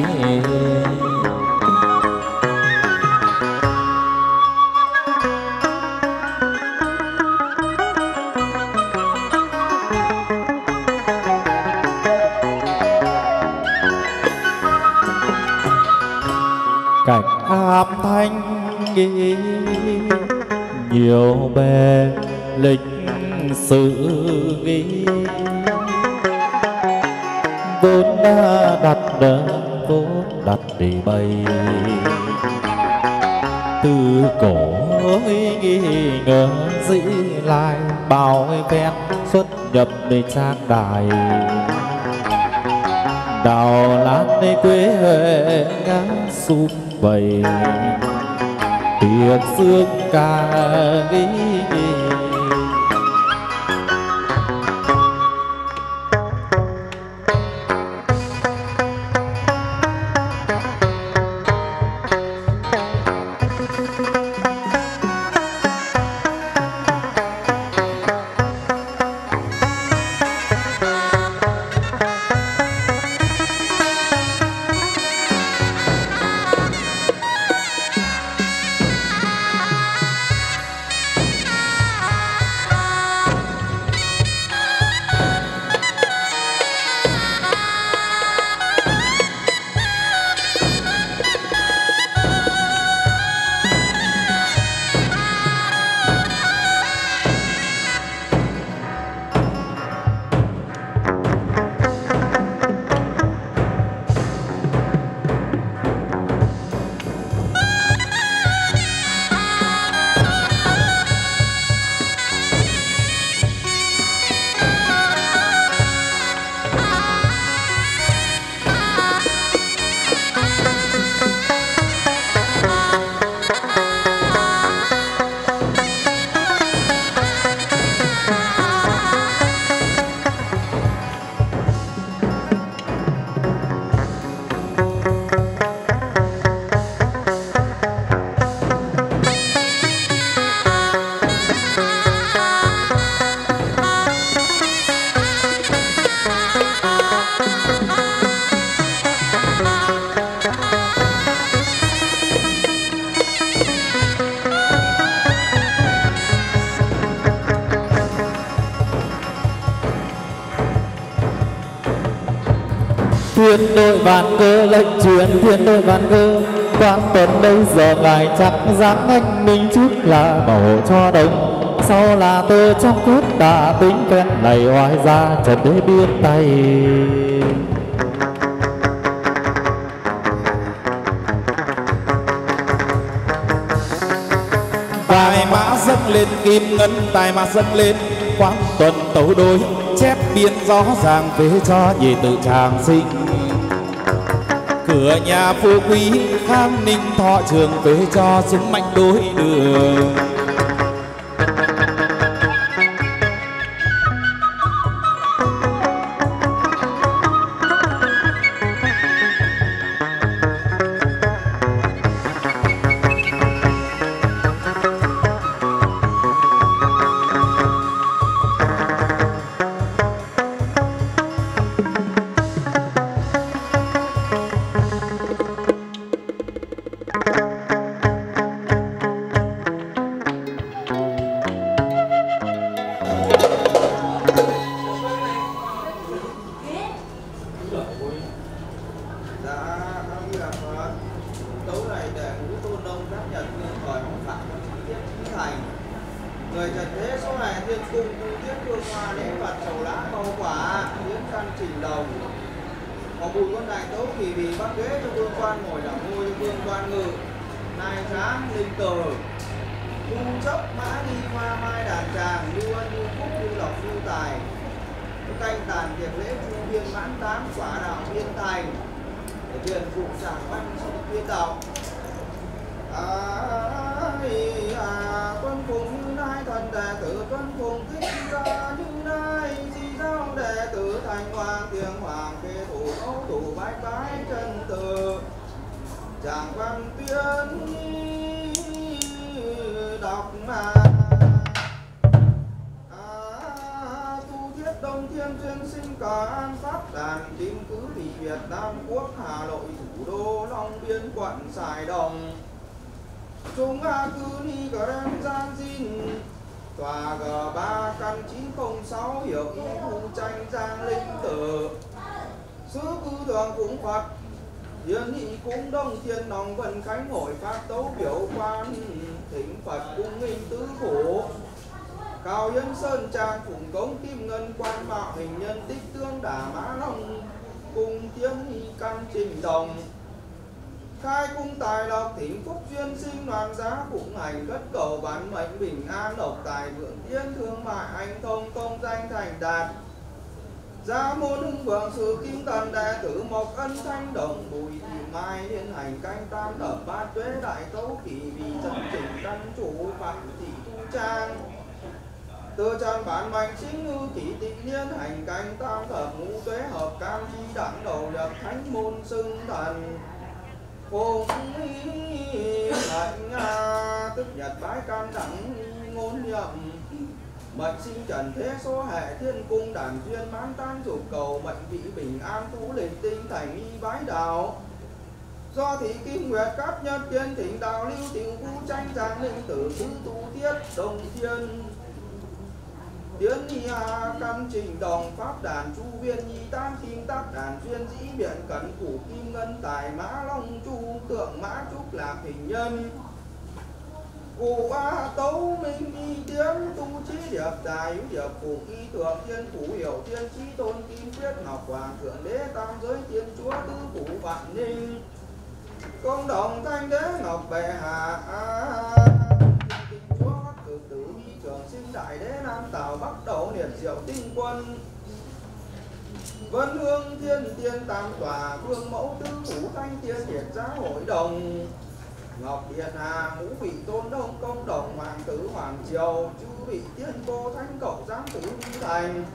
cảnh áp thanh nghi nhiều bề lịch sử ghi, vốn đặt vốn đặt để bày từ cổ nghi ngờ dĩ lại bao ven xuất nhập để trang đài đào lát nơi quê huệ ngã sum vầy tiệc xương ca ghi. Thiên đội vạn cơ lệnh truyền thiên đội vạn cơ, quan tuần bây giờ ngài chắc dám anh minh trước là bảo cho đông, sau là tơ trong cốt đã tính quen này oai ra trần đế biết tay. Tài mã dâng lên kim ngân, tài mã dâng lên quan tuần tấu đối, chép biên rõ ràng về cho nhị tự tràng sinh. Cửa nhà phú quý khang ninh thọ trường về cho súng mạnh đối đường. tấu này để ngũ tôn đông các nhật nguyên thời hậu phạm tiết trí thành. Người trần thế số này thiên cung tu tiết hương hoa lễ vật trầu lá cầu quả yến căn chỉnh đồng. Có Bùi Quân Đại tấu kỳ vì bắc ghế cho vương quan ngồi làm ngôi cho vương quan ngự. Nai tráng linh tờ thu chấp mã ly hoa mai đàn tràng lưu ân lưu phúc lưu lộc lưu tài. Canh tàn tiệc lễ chu viên mãn tám quả đạo viên thành. Để truyền phụ giảng văn sư viên đạo. Tuân phùng như nai thần đệ tử tuân phùng thích ra như nai di giao đệ tử thành hoàng tiếng hoàng kê thủ ấu thủ bái bái chân từ giảng văn tuyên đọc mà tu thiết đông thiên duyên sinh cả an pháp đàn kim cứ vì Việt Nam quốc Hà Nội thủ đô Long Biên quận Sài Đồng. Chúng cứ ni cờ đem gian xin tòa G3 căn 906 hiểu y thu tranh giang linh tử sứ cư thường cúng Phật hiến nghị cúng đông thiên nòng vân khánh hội phát tấu biểu quan thỉnh Phật cung nghinh tứ phủ cao yến sơn trang phụng cống kim ngân quan mạo hình nhân tích tương đả mã long cung tiến căn trình đồng khai cung tài lộc thỉnh phúc duyên sinh đoàn giá phụng hành cất cầu bản mệnh bình an lộc tài vượng tiến thương mại anh thông công danh thành đạt gia môn hưng vượng sự kim tần đệ tử mộc ân thanh đồng bùi thị mai liên hành canh tam thập bát tuế đại tấu kỳ vì chân chỉnh căn chủ phạm thị thu trang từ trần bản mệnh sinh ngư kỷ tị niên hành canh tam thập ngũ tuế hợp cam chi đẳng đầu nhập thánh môn xưng thần phụng hạnh tức nhật bái can đẳng ngôn nhậm mệnh sinh trần thế số hệ thiên cung đàn duyên mãn tan dục cầu mệnh vị bình an phú lịch tinh thành y bái đạo do thị kim nguyệt cát nhất kiên thịnh đạo lưu tiểu vũ tranh giang linh tử tứ tu tiết đồng thiên tiến ni căn trình đồng pháp đàn chu viên nhi tam kim tác đàn duyên dĩ biện cẩn củ kim ngân tài mã long chu tượng mã trúc lạc hình nhân cụ ba tấu minh y tiến tu trí điệp tài hữu điệp phụng y thượng thiên phủ hiểu thiên trí tôn kim quyết ngọc hoàng thượng đế tam giới thiên chúa tứ phủ vạn ninh công đồng thanh đế ngọc bệ hạ chúa cực tử vi trường sinh đại đế nam tào bắc đầu liệt diệu tinh quân vân hương thiên tiên tam tòa vương mẫu tứ phủ thanh thiên liệt giá hội đồng ngọc điện hà ngũ vị tôn đông công đồng hoàng tử hoàng triều chư vị tiên cô thánh cậu giám tử vi thành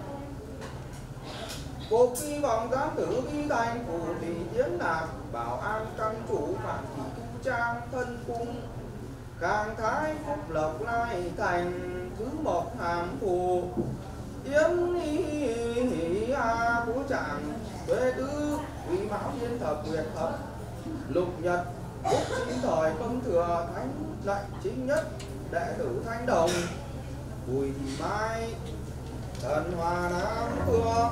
cục vi vọng giám tử vi thành phủ thị tiến nạp bảo an căn chủ phạm thị thu trang thân cung càng thái phúc lộc lai thành thứ một hàm phù yếm hỷ phú trạng tuệ tứ quý mão thiên thập nguyệt thập lục nhật phúc sinh thời công thừa thánh lệnh chính nhất đệ tử thanh đồng bùi thị mai thần hòa nam phương.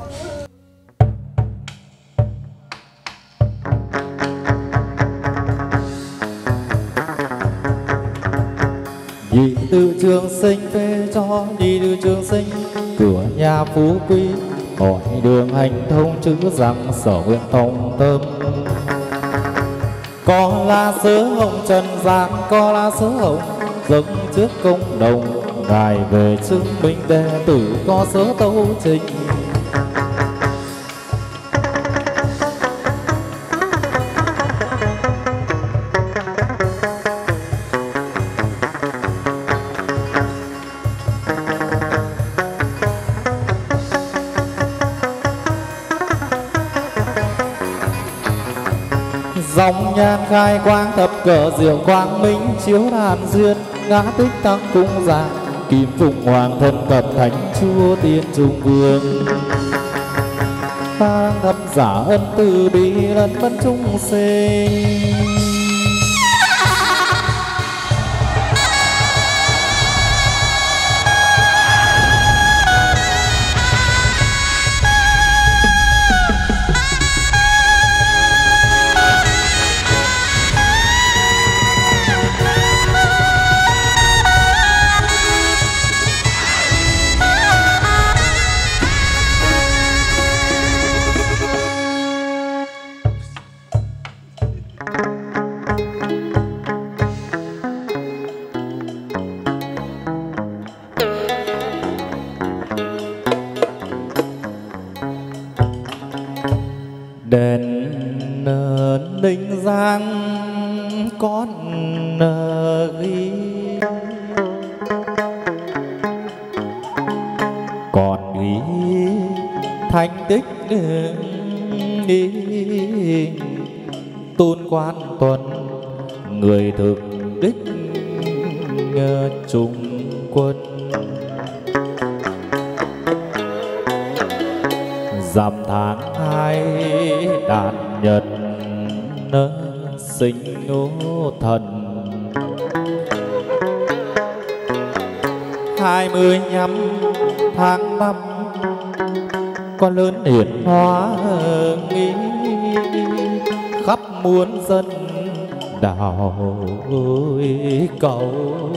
Nhị tự trường sinh phê cho nhị tự trường sinh cửa nhà phú quý hỏi đường hành thông chữ rằng sở nguyện thông tâm có là sớ hồng trần gian có là sớ hồng dâng trước công đồng ngài về chứng minh đệ tử có sớ tấu trình dòng nhan khai quang thập cờ diệu quang minh chiếu đàn duyên ngã tích tăng cung giang kim phụng hoàng thân cập thánh chúa tiên trung vương ta thập giả ân từ bi lẫn vẫn chúng sinh. Đền Ninh Giang con ghi, còn ghi thành tích đi Tôn Quan Tuần người thực đích trung quân. Dằm tháng 2 đàn nhật sinh ngũ thần, 25 tháng 5 con lớn hiển hóa nghi, khắp muôn dân đảo cầu.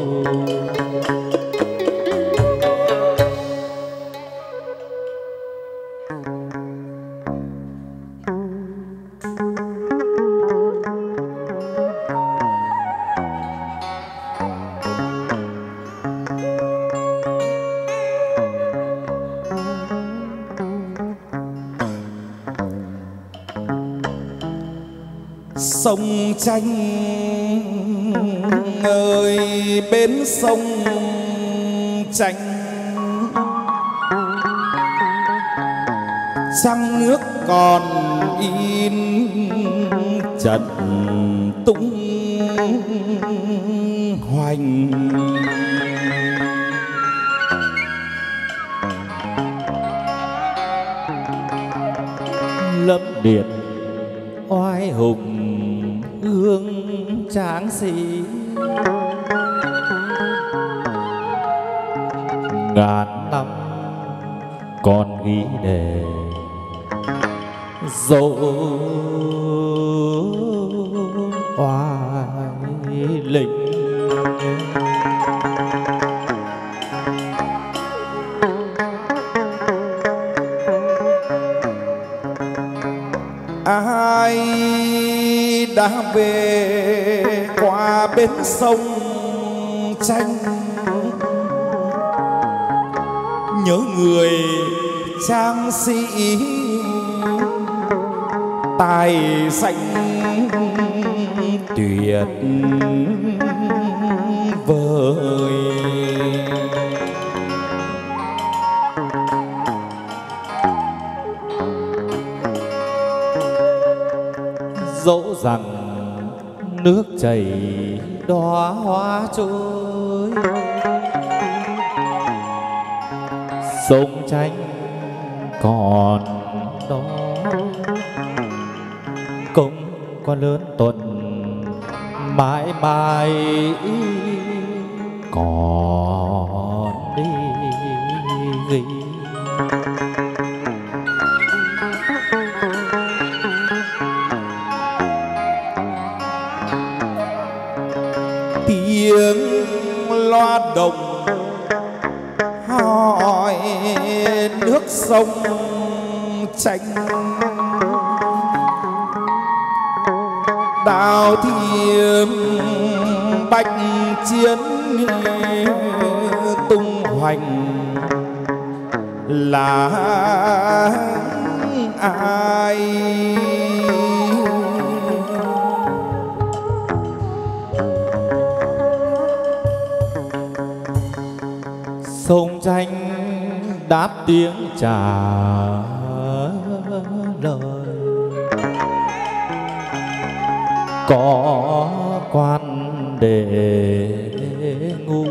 Sông Tranh ơi bến sông Tranh, trăng nước còn in trận tung hoành. Lâm Điệt oai hùng hương tráng sĩ, ngàn năm còn ghi đề dấu oai linh. Ai đã về qua bến sông Tranh, nhớ người trang sĩ tài danh tuyệt vời. Dẫu rằng nước chảy đóa hoa trôi, sông Tranh còn đó công con lớn tuần mãi mãi còn đi ghi. Tiếng loa đồng hỏi nước sông Tranh, đào thiêm bạch chiến tung hoành là ai. Sông Tranh đáp tiếng trả lời, có quan để ngu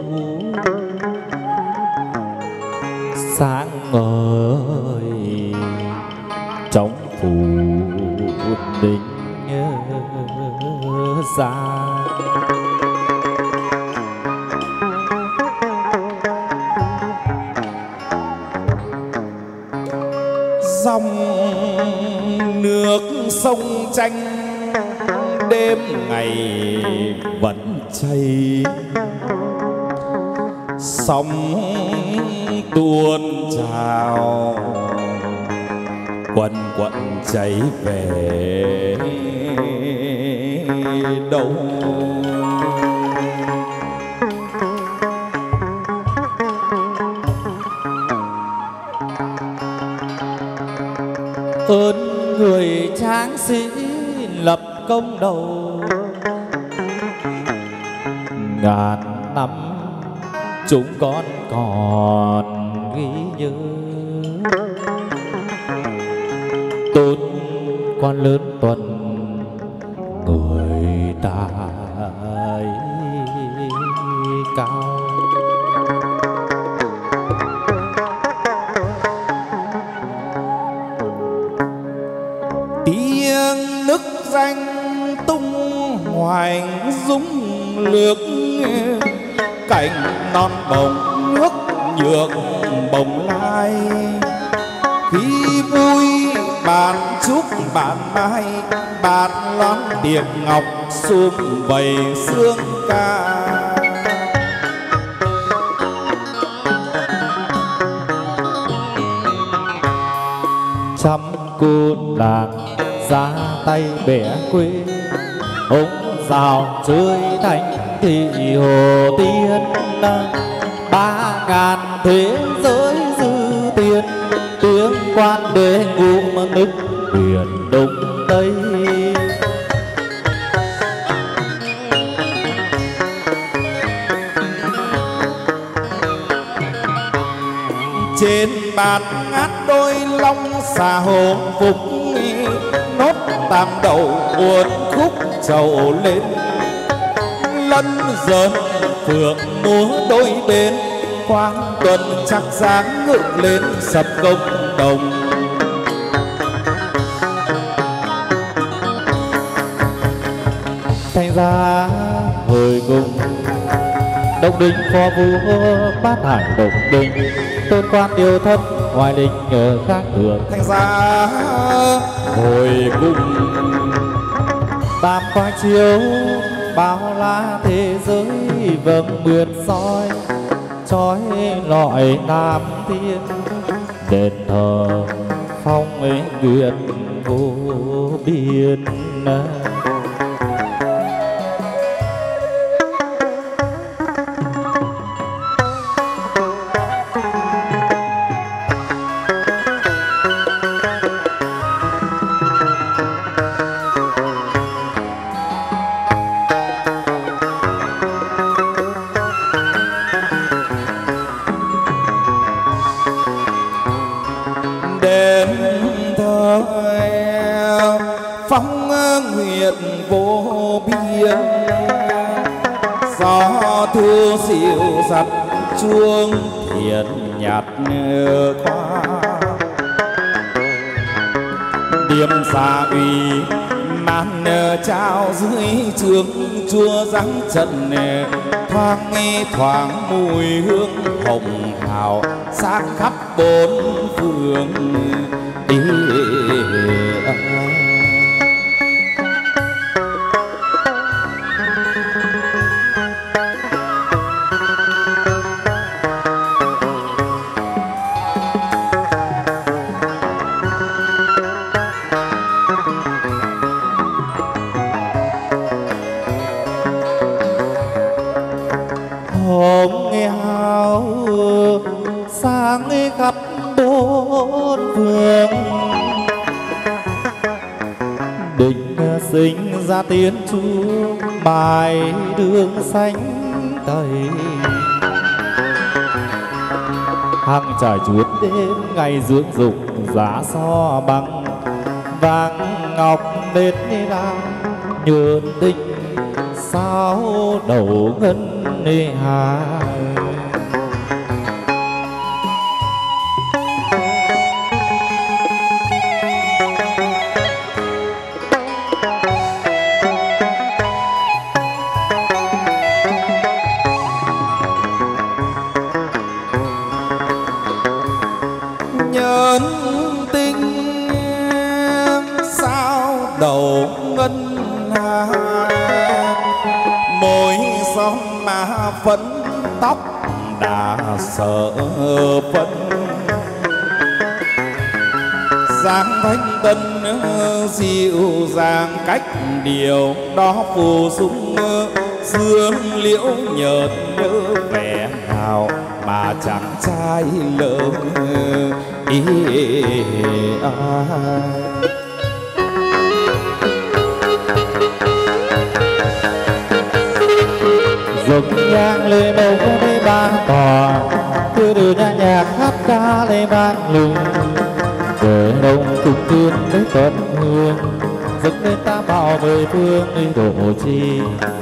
sáng ngời trong phủ đình ra. Dòng nước sông Tranh đêm ngày vẫn chảy, sóng tuôn trào quần quận chảy về đâu. Ơn người tráng sĩ lập công đầu, ngàn năm chúng con còn ghi nhớ. Tôn quan lớn tuần người ta ấy cao. Tiếng nức danh tung hoành dũng lược, cảnh non bồng nước nhược bồng lai. Khi vui bàn chúc bạn mai, bạn lón tiệc ngọc sum vầy sương ca. Trăm cô làng ra tay bẻ quê, ông rào chơi thành thị hồ tiên. 3.000 thế giới dư tiền, tiếng quan đế ngũ mà nức biển đông tây. Trên bàn ngát đôi long xà hồ phục, nốt tam đầu uốn khúc trầu lên. Lân dần phượng múa đôi bên, quang tuần chắc dáng ngự lên sập công đồng. Thành ra hồi cùng Đông Đinh phò vua bát hải Đông Đinh, tôn quan điều thất ngoài đình ở khác thường. Thành ra hồi cùng Tam khoa chiếu bao la thế giới, vầng mượt soi trói lọi Nam Thiên. Đền thờ phong ấy nguyện vô biên, thu dịu dặt chuông thiền nhạt khoa. Điềm xa uy man trao dưới trường chua răng trần, thoáng thoáng mùi hương hồng hào xác khắp bốn phương đi. khắp bốn phương. Định sinh ra tiên chúa bài đường xanh tây, hăng trải chuốt đến ngày dưỡng dục giá so bằng vàng ngọc nết làm nhơn tinh sao đầu ngân hà. Nhơn tinh sao đầu ngân hà, môi son má phấn tóc đã sợ phấn. dáng thanh tân dịu dàng cách điều đó phù dung dương liễu nhợt nhớ vẻ nào mà chàng trai lỡ ý rực nhang lê màu lê ba tòa đưa đưa nhạc nhạc hát ca lê vang lùng về đông cùng tiên lấy tuần hương dâng lên ta bảo mười phương đi độ chi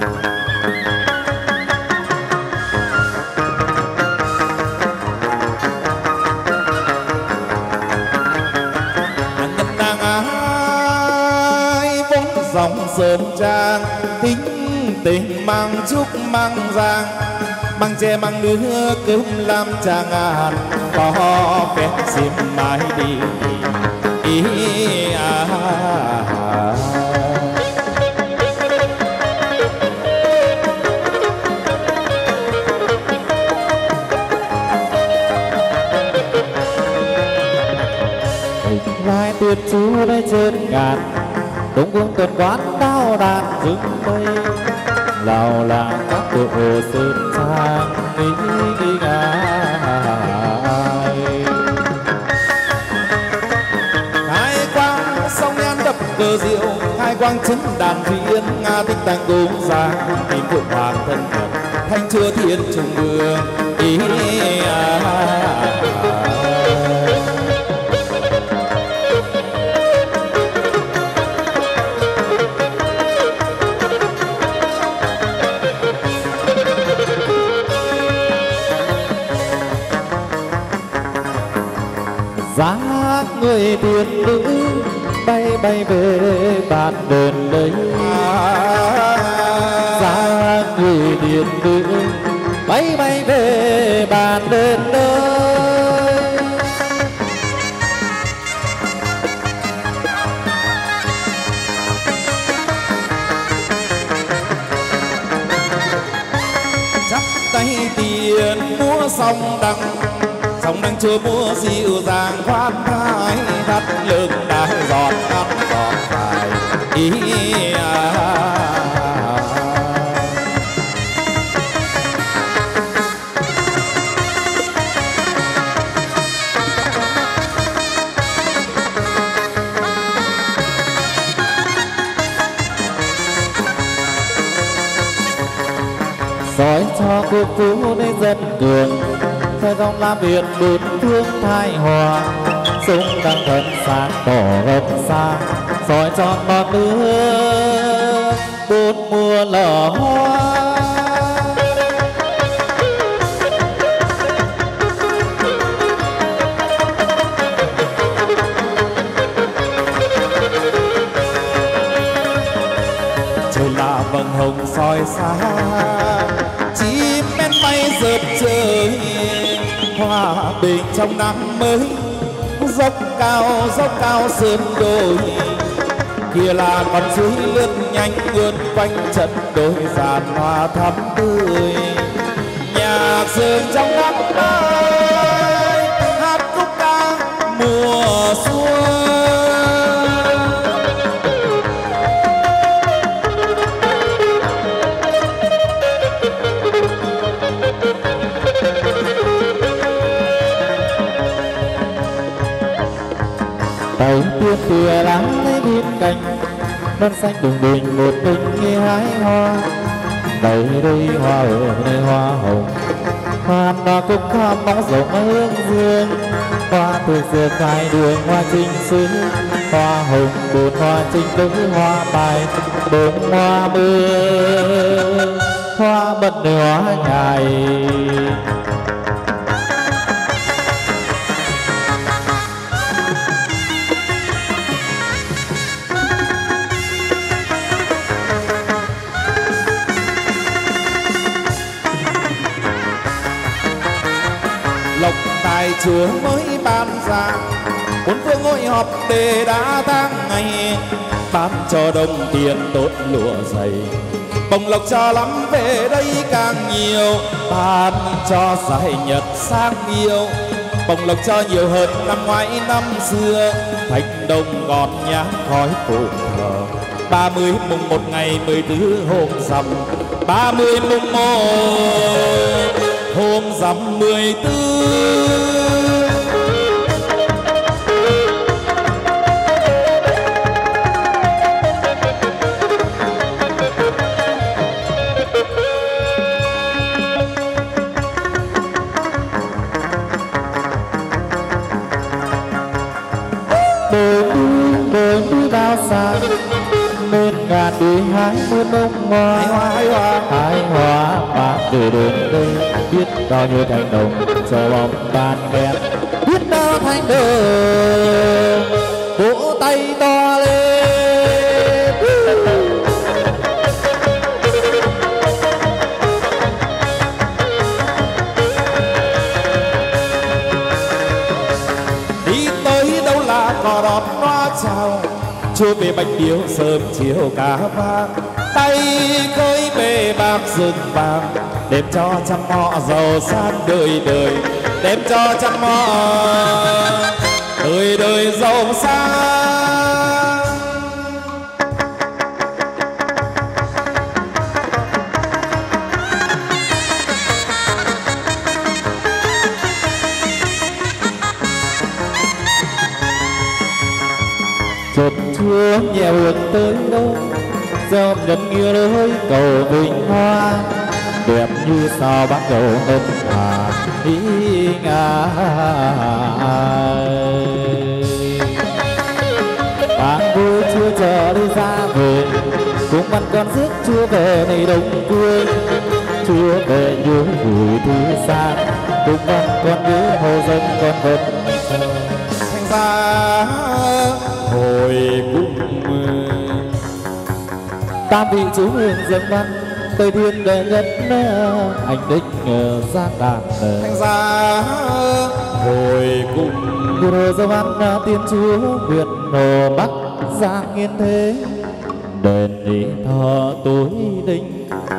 nhân nàng ai vốn dòng sớm trang tính tình mang chúc mang giang mang che mang đứa cơm làm chàng ăn có phép xiêm mãi đi ý lai tuyệt chú đây trên ngàn đông vương tuần quán đao đàn rừng mây lào là các bộ sơn trang nghĩ ngài hai quang sông nhan đập cờ diệu hai quang chứng đàn viên nga tích tàng cung giang tìm phượng hoàng thân nhật thanh chúa thiên trung vương ý giá người tiên nữ bay bay về bàn đền đấy giá người tiên nữ bay bay về bàn đền đấy chắp tay tiền múa song đăng song đăng chưa múa dịu dàng khoan thai thắt lưng đã giọt ngắn giọt dài ý soi cho cô phú để dân cường thời dòng làm việc bốn phương thái hòa sông đang thật sáng tỏ gấp xa soi tròn non nước bốn mùa nở hoa trời là vầng hồng soi sáng chim én bay rợp trời hòa bình trong năm mới dốc cao sơn đồi kia là con suối lướt nhanh vươn quanh trận đồi giàn hoa thắm tươi nhạc sương trong năm mới hát khúc ca mùa xuân tàu tiên tựa lắng lấy bên cạnh non xanh đùng đình một mình nghe hái hoa đây đây hoa ở đây hoa hồng hoa đỏ cúc hoa bóng rộng hương dương hoa thuộc dừa khai đường hoa trinh xứ hoa hồng bồn hoa trinh nữ hoa bài bông hoa mưa hoa bật hoa nhài lộc tài chúa mới ban ra bốn phương hội họp để đã tháng ngày ban cho đồng tiền tốt lụa dày bồng lộc cho lắm về đây càng nhiều ban cho giải nhật sang yêu bồng lộc cho nhiều hơn năm ngoái năm xưa thành đồng ngọt nhang khói phụng thờ. 30 mùng 1 ngày 14 hôm rằm, 30 mùng 1 hôm rằm 14. Đồi núi bao xa nên ngàn đuổi hái muôn bông hoa, hái hoa mà từ đến đây biết bao nhiêu cánh đồng cho bóng ban khen, biết bao thành đường vỗ tay to lên. Đi tới đâu là cò đón loa chào, chúa về bánh điếu sớm chiều cá vàng, tay khơi bề bạc rừng vàng, đem cho trăm họ giàu sang đời đời, đem cho trăm họ đời đời giàu sang. Chợt chúa nhẹ hướng tới đâu, dòng nhân nghĩa đôi cầu vinh hoa, đẹp như sao bắc cầu ngân hà ý ngài. Bạn vui chưa chờ đi ra về, cùng bạn con rước chúa về này đông quê. Chúa về nhớ gửi thư xa, cùng bạn con nhớ hồ dân con vật. Thành ra hồi cung tam vị chú hương dân văn tây thiên đệ nhất anh đích giang đàn. thành ra hồi cung vừa dân văn tiên chúa huyện hồ bắc giang yên thế đền ý thờ tối đinh.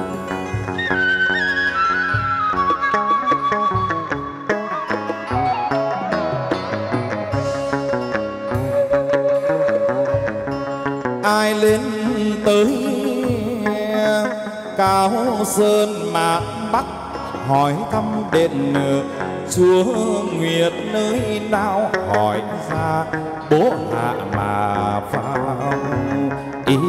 ai lên tới cao sơn mạn bắc hỏi thăm đền chúa nguyệt nơi nào, hỏi ra bố hạ mà vào ý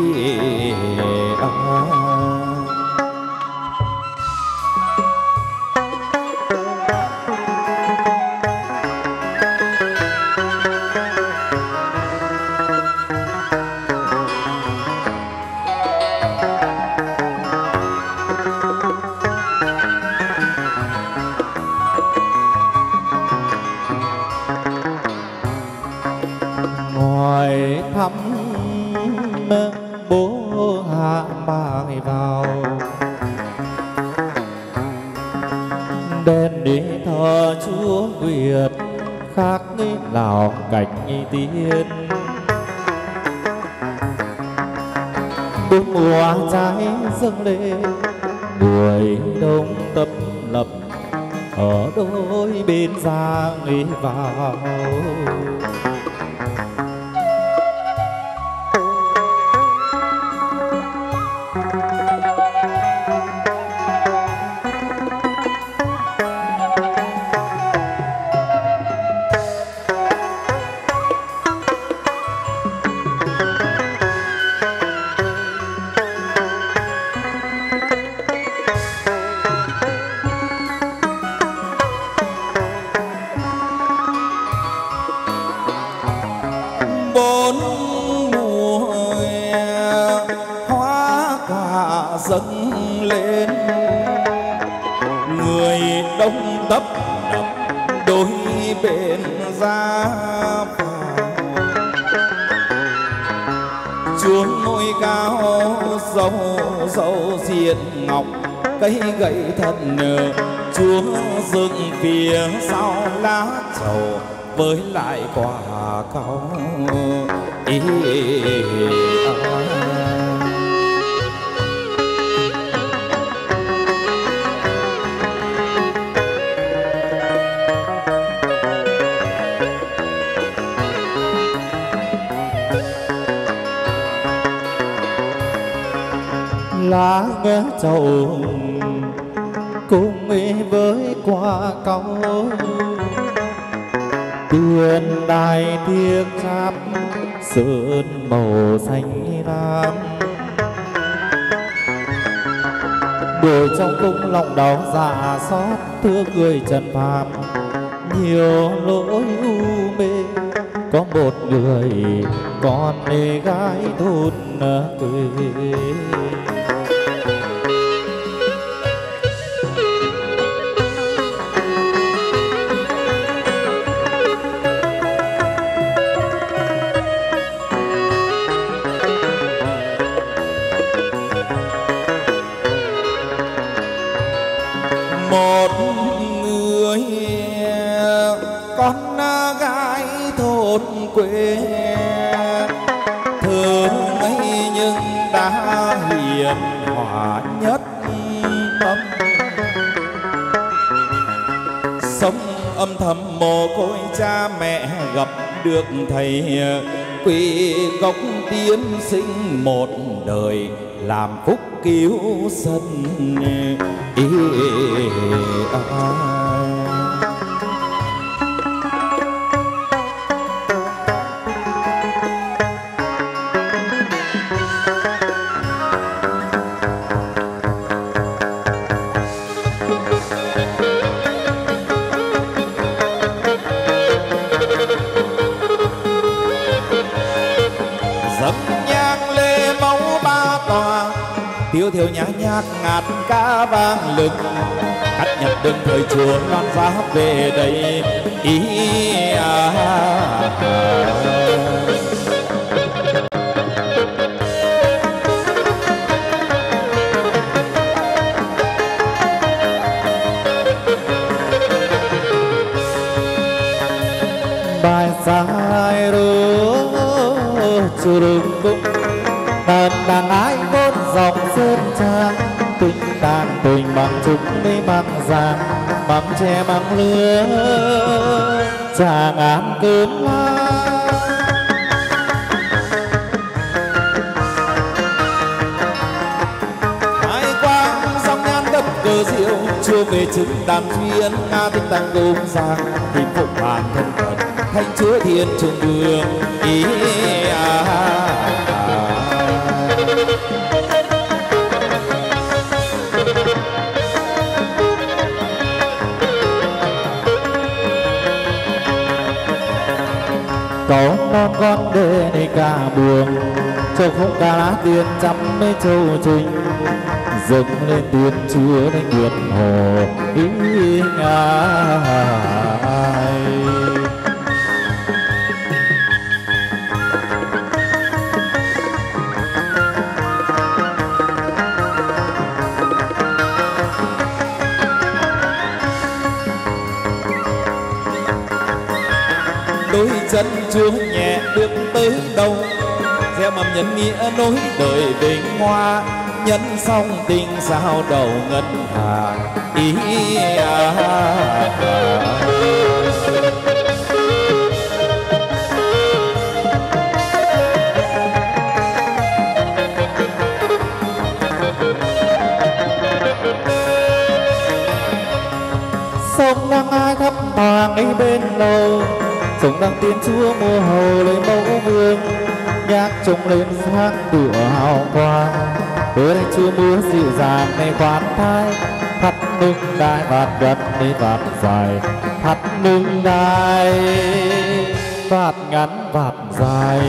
hỏi thăm bố hạ bài vào đền đi thờ chúa Việt khác nào cảnh tiên. Bốn mùa trái dâng lên người đông tập lập ở đôi bên giang đi vào. dâng lên người đông tấp nập đôi bên ra vào. Chúa ngôi cao dầu dầu diệt ngọc cây gậy thần Chúa dựng phía sau lá trầu với lại quả cao lá ngã trầu cùng với quả cau tuyền đài thiêng giáp sơn màu xanh lam đồi trong cung lòng đau dạ xót thương người trần phàm nhiều lỗi u mê có một người con gái thôn quê. Một người con gái thôn quê thương ấy nhưng đã hiền hòa nhất tâm, sống âm thầm mồ côi cha mẹ gặp được thầy quỷ gốc tiên sinh một đời làm phúc cứu sân dâng nhang lê mẫu ba tòa tiêu thiểu nhã nhạc ngạt ca vang lừng khách nhập đương thời chùa loan giá về đây bài sai rứa trường cung đàn đàn ái vốn dòng sơn trang tình đàn tình bằng trúc mấy bằng giang bằng tre bằng lứa trà ngàn cơm hoa hai quang song nhan đất cờ diệu chưa về chứng đàn duyên nga tinh tăng gốm giang thì phục hoàn thân phận thanh chúa thiên trường đường có non con đê này cả buồn châu không ca lá tiền trăm mấy châu trình dâng lên tiếng chúa đến nguyện hồ ý ngài. đôi chân chúa nhẹ bước tới đâu gieo mầm nhân nghĩa nối đời vinh hoa nhân xong tình sao đầu ngân hà sông đang ai thấp thoáng ấy bên lầu sông đang tiên chúa mùa hồ lấy mẫu vương nhạc trông lên sáng tựa hào quang bữa nay chúa mưa dịu dàng này khoan thai thắt nâng đai vạt gật đi vạt dài thắt nâng đai vạt ngắn vạt dài.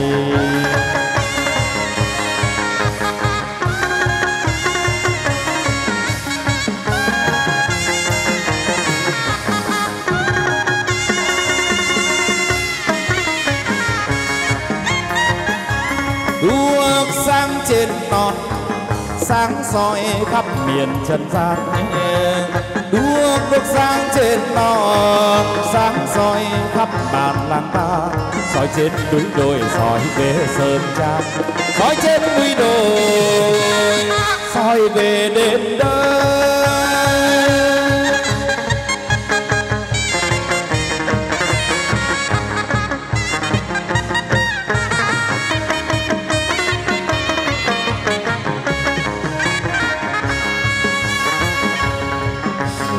đuốc sáng trên non sáng soi khắp miền trần gian đuốc sáng trên non sáng soi khắp bản làng ta soi trên núi đồi soi về sơn trang soi trên núi đồi soi về đêm đời.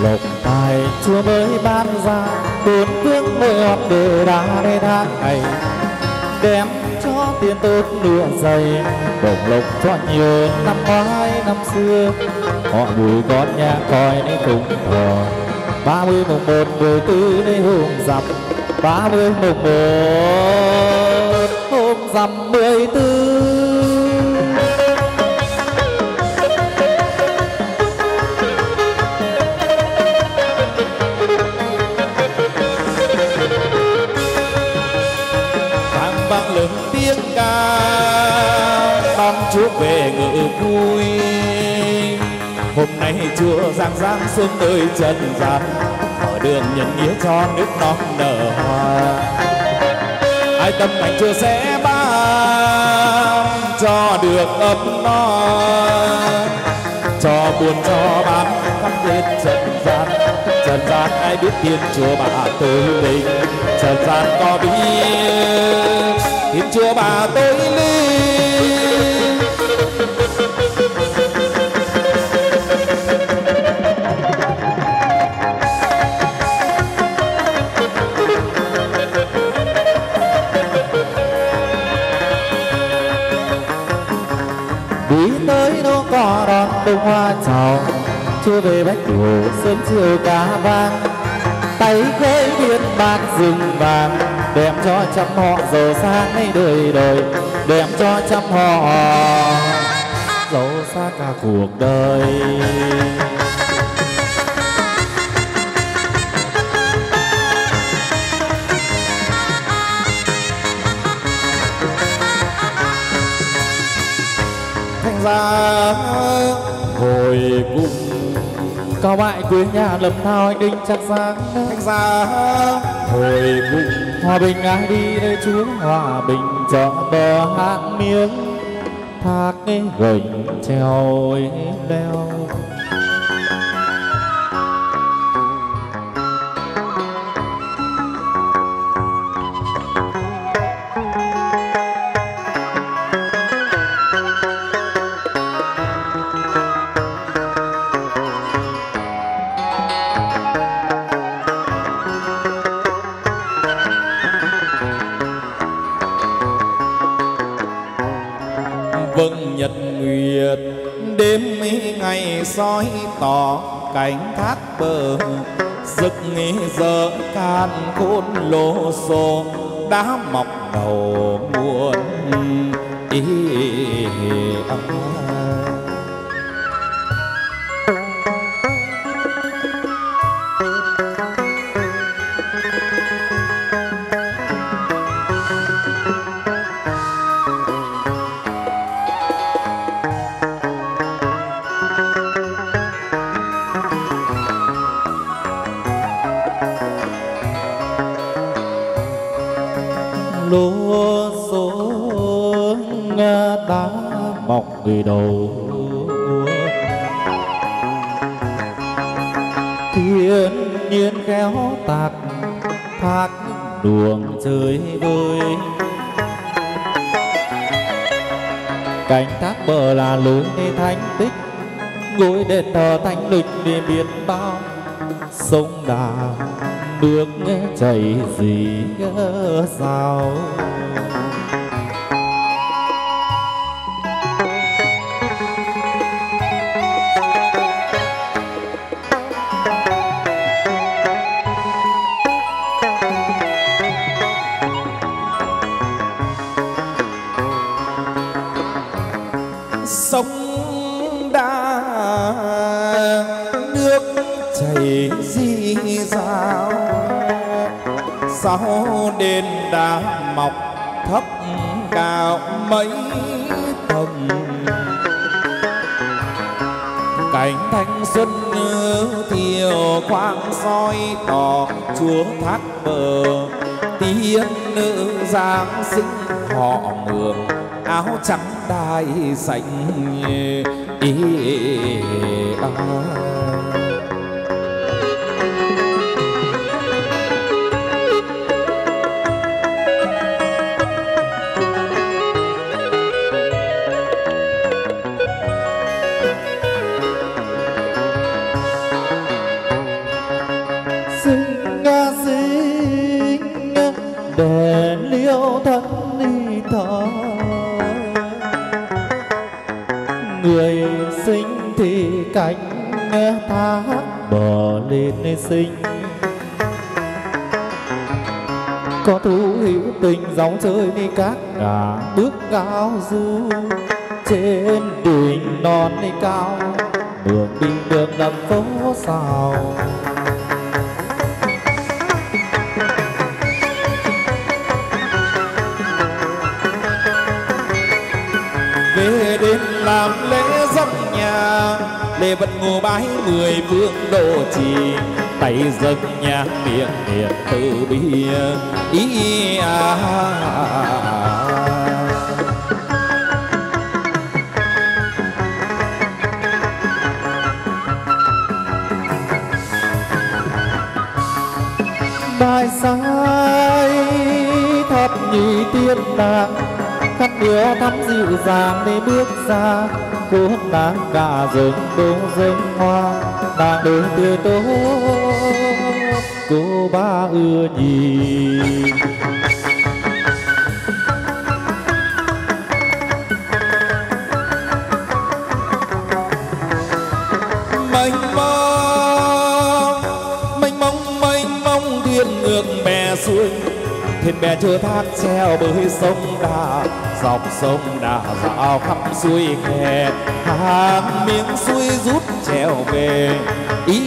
lộc tài Chúa mới ban ra 4 phương nơi hoặc đề đá để tháng ngày đem cho tiền tốt nửa dày bổng lộc cho nhiều năm ngoái năm xưa họ Bùi con nhà coi nên cùng thờ 30 mùng 1 14 đây hôm rằm 30 mùng 1 hôm rằm 14. vang lớn tiếng ca đón Chúa về ngự vui. Hôm nay Chúa giáng giáng xuống nơi trần gian, ở đường nhân nghĩa cho nước non nở hoa. Ai tâm thành Chúa sẽ ban cho được ấm no, cho buồn cho bán khắp trên trần gian. Trần gian ai biết Thiên Chúa bà tối linh, trần gian có biết Thiên Chúa bà tối linh. Đi tới đâu có đón bông hoa chào, Chúa về Bách Hồ sớm chiều cá vang. Tay khơi biên bạc rừng vàng, đem cho trăm họ giàu sang ngay đời đời, đem cho trăm họ giàu sang cả cuộc đời. Thành ra hồi cùng Cao bại quê nhà lầm thao anh đinh chắc sáng. Thành ra hồi cùng Hòa bình ai đi nơi Chúa hòa bình, chợ bờ hạng miếng thác gành treo leo. vâng nhật nguyệt đêm ngày soi tỏ cánh thác bờ, rực giờ can khôn lô xô đã mọc đầu muôn ý lúa xuống đá mọc người đầu lúa. Thiên nhiên khéo tạc thác đường chơi vơi, cánh thác bờ là lối để thánh tích, ngôi đền thờ thánh lịch để biết bao sông Đà nước chảy gì sao. sông Đà nước chảy gì sao, sau đền đá mọc thấp cao mấy tầng. Cảnh thanh xuân thiều quang soi tỏ Chúa thác bờ, tiên nữ giáng sinh họ Mường áo trắng đai xanh cánh thác bờ lên xinh. Có thú hữu tình dòng chơi đi các ngả bước cao du. Trên đỉnh non đi cao đường đi đường đầm phố xào. Về đêm làm lễ dâng nhà, lễ vật ngô bái 10 phương độ trì. Tay dâng nhang miệng niệm từ bi ý Bài sai thập nhị tiên nàng, khăn điệu thắm dịu dàng để bước ra. Cô nàng cả rừng đông rừng hoa, nàng đôi tươi tốt cô ba ưa nhìn. mênh mông thuyền ngược bè xuôi. Thuyền bè chở thác treo bơi sông Đà, dọc sông Đà dạo khắp suối khe. Hàng miếng suối rút treo về ý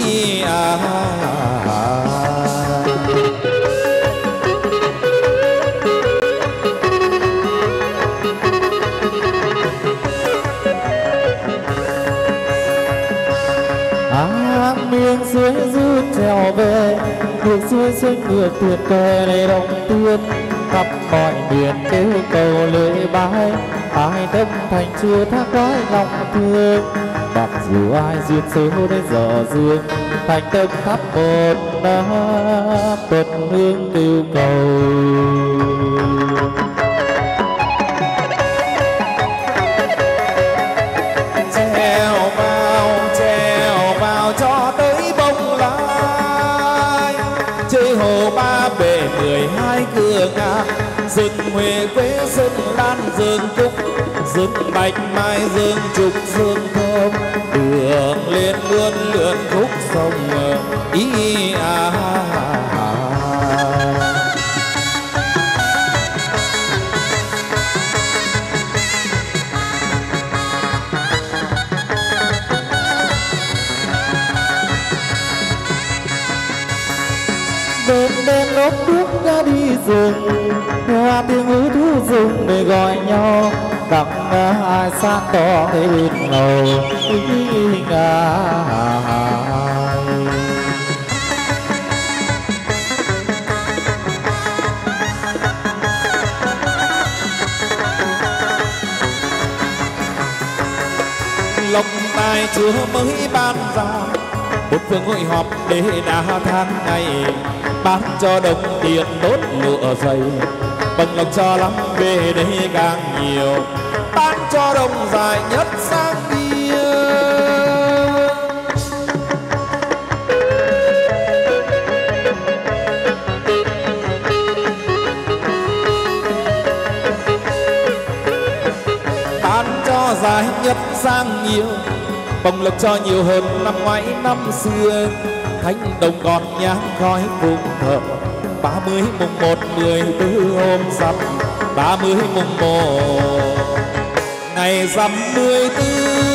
miếng suối rút treo về, ngược xuôi xuôi ngược tuyệt vời này đồng tiên. Khắp mọi miền kêu cầu lễ bái, ai tâm thành chưa thác đói lòng thương. Mặc dù ai duyên số đến giờ dương, thành tâm thắp một nắp tuần hương kêu cầu. Treo vào cho tới bông lai. Chơi hồ ba bể 12 cửa ngã. Rừng Huệ quế rừng lan rừng cúc, rừng bạch mai rừng trục rừng thơm. Đường lên lươn lượn khúc sông ý Đêm lốp bước ra đi rừng, hoa tiếng hú thú rừng để gọi nhau. Đặng ai san to bên ngầu lòng tài chưa mới ban ra. Một phương hội họp để đã tháng ngày, bán cho đồng tiền tốt lụa dày. Bằng lòng cho lắm về đây càng nhiều, bán cho đồng dài nhất sang kia. Bán cho dài nhất sang nhiều, bồng lộc cho nhiều hơn năm ngoái năm xưa. Thánh đồng còn nhang khói phụng thờ 30 mùng 1 14 hôm rằm, 30 mùng 1 ngày rằm 14.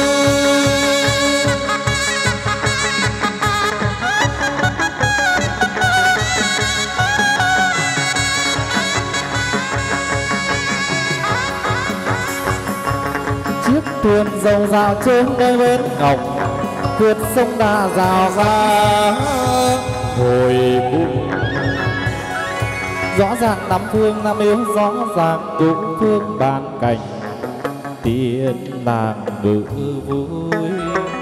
chiếc thuyền dầu dào trên đôi bến ngọc, vượt sông Đà rào ra hồi cung. Rõ ràng năm phương năm yếu, rõ ràng cũng phương bàn cảnh. Tiên làng ngự vui,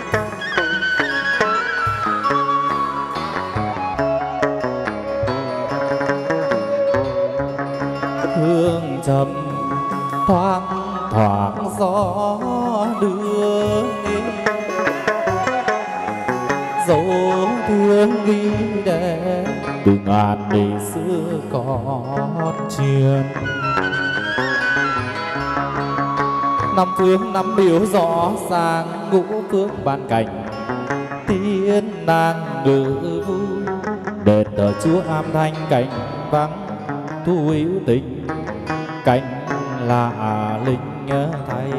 hương trầm thoáng thoáng gió đưa dấu thương ghi đẹp từ ngàn đời xưa còn truyền. năm phương năm biểu rõ ràng, ngũ phương ban cảnh tiên nàng ngự vui. Đền thờ Chúa am thanh cảnh vắng thu hữu tình, cảnh lạ linh thay.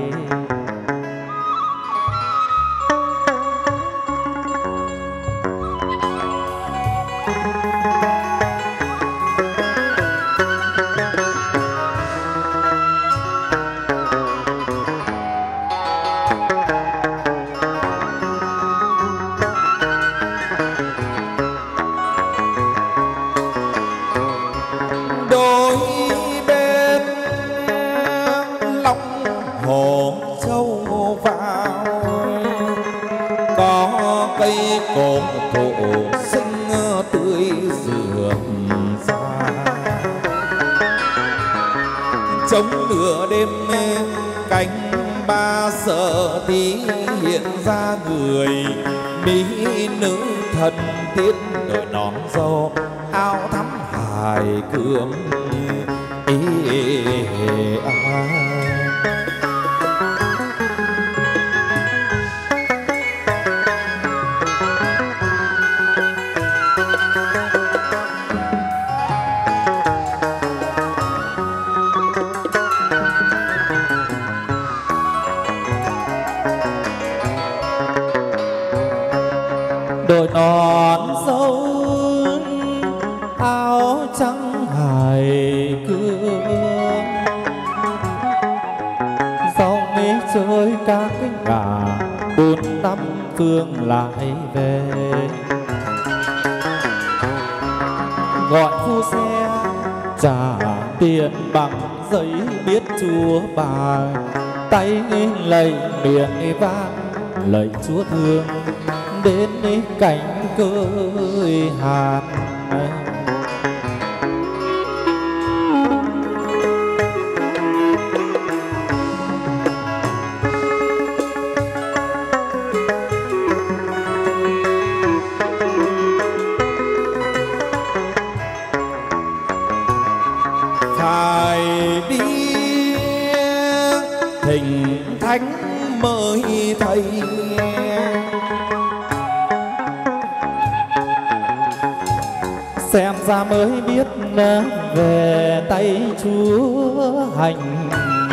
Trống nửa đêm cánh ba sợ tí hiện ra người mỹ nữ thần tiên đội nón dâu áo thắm hài cương đội nón dâu áo trắng hài cương, dòng ấy chơi các cái ngả bốn năm phương lại về. Gọi phu xe trả tiền bằng giấy biết Chúa bà, tay lạy miệng vang lạy Chúa thương đến cảnh cơi hàn. Phải đi thỉnh thánh mới thấy, xem ra mới biết về tay Chúa hành.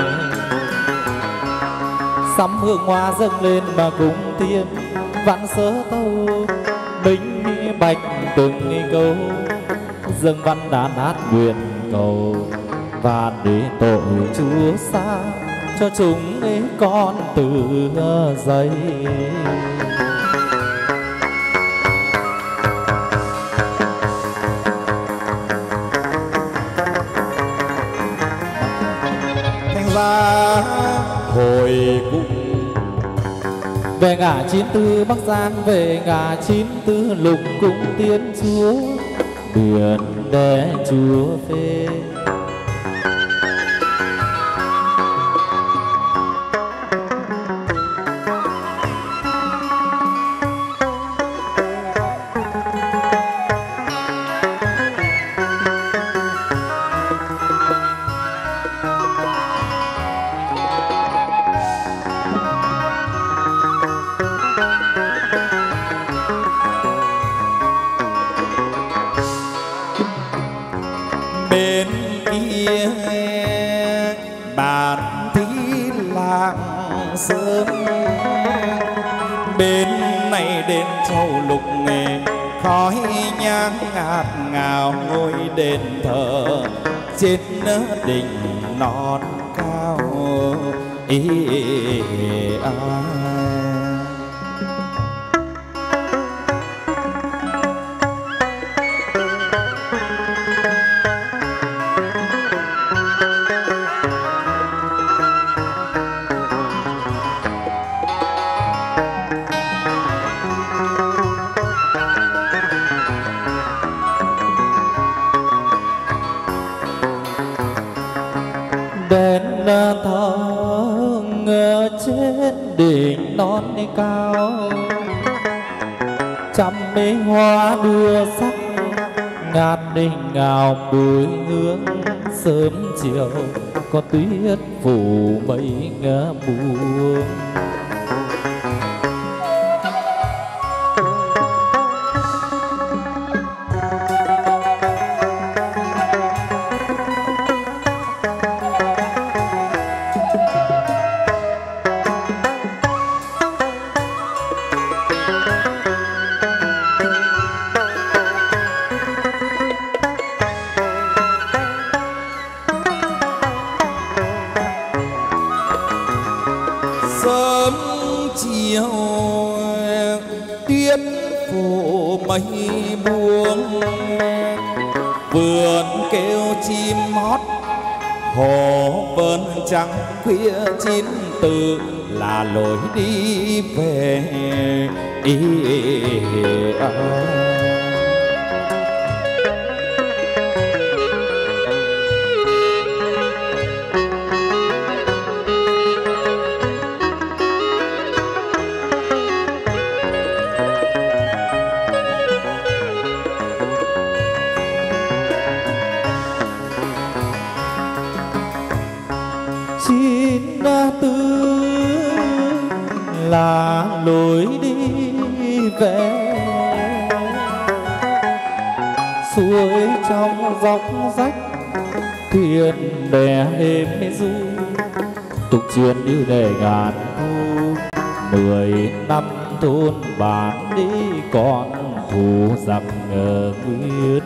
Sắm hương hoa dâng lên mà cúng tiên, vạn sớ tâu minh bạch từng câu, dâng văn đàn hát nguyện cầu, và để tội Chúa xa cho chúng con từ giây. Ra hồi cung về ngã 94 Bắc Giang, về ngã 94 lục cung tiên Chúa, biển để Chúa phê. bên kia bàn thí làng sớm, bên này đền Châu Lục nghề khói nhang ngạt ngào, ngôi đền thờ trên đỉnh non cao đền thờ trên đỉnh non cao, trăm mấy hoa đua sắc ngát đỉnh ngào mùi hương, sớm chiều có tuyết phủ mây ngã buông. Trăng khuya chín từ là lối đi về là lối đi về suối trong dốc rách thuyền bè êm du tục truyền như đề ngàn thu 10 năm thôn bản đi còn thù giặc nguyên.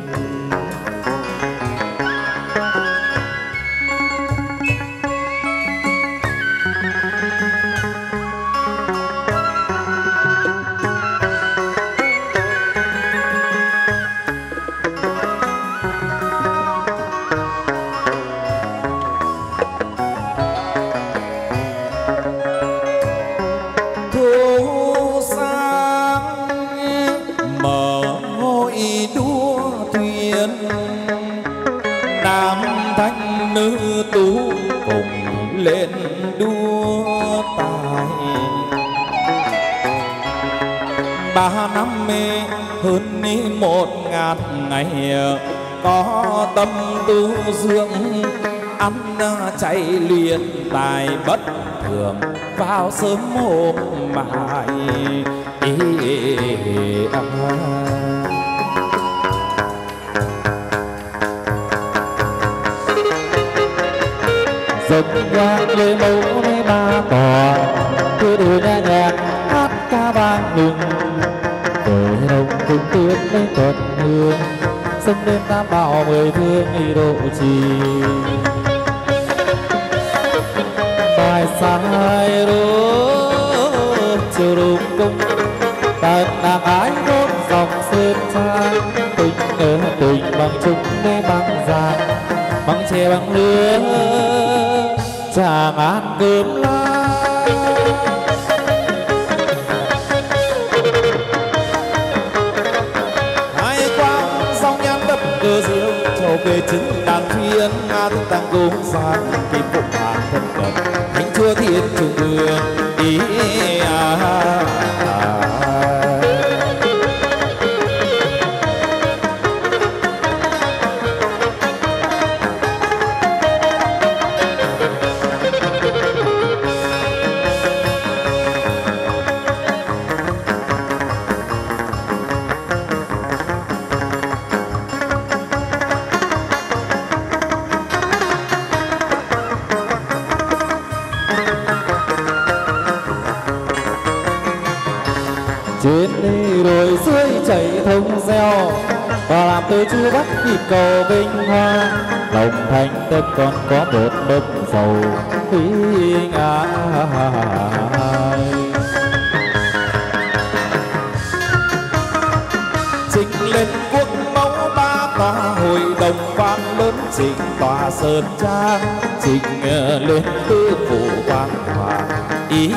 Hơn 1000 ngày có tâm tu dưỡng, ăn chay luyện tài bất thường vào sớm hôm mai. Dần nhạc lê mẫu mấy ba cỏ cứ đùi nhẹ nhàng hát ca vang ngừng về đông cung tuyết lên tuần hương sông đêm tam bảo 10 thương y độ trì bài sai rốt chiều đông cung tận nàng ái đốt dòng sơn trang tình ở tình bằng trúc đê bằng giàn bằng chè bằng lứa chàng ăn cơm la cơ diệu trầu về chứng đàn thuyên nga thức tăng cung sáng kim phục hoàng thân cận thánh chúa thiên trung ương ý chuyến đi đồi suối chảy thông reo và làm tôi chưa bắt kịp cầu vinh hoa lòng thành tâm còn có một bông dầu quý ngài trình lên quốc mẫu ba tòa hội đồng vang lớn trình tòa sơn trang trình lên tư phủ quang hòa ý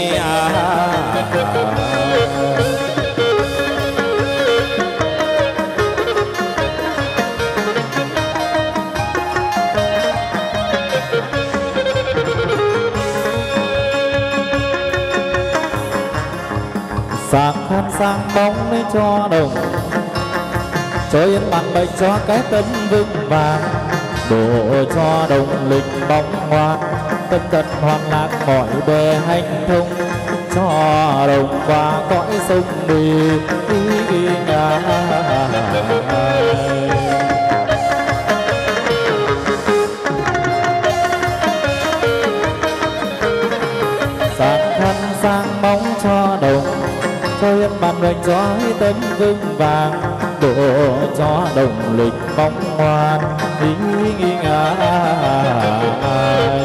sang khăn sang bóng lấy cho đồng cho yên mặt bệnh cho cái tấm vững vàng đổ cho đồng lịch bóng ngoan, tâm tật hoàn lạc mọi bề hành thông, cho đồng qua cõi sông bì ngài. Sang khăn sang bóng cho đồng, cho yên bàn hoành giói tấm vương vàng, đổ cho đồng lịch bóng ngoan ngài.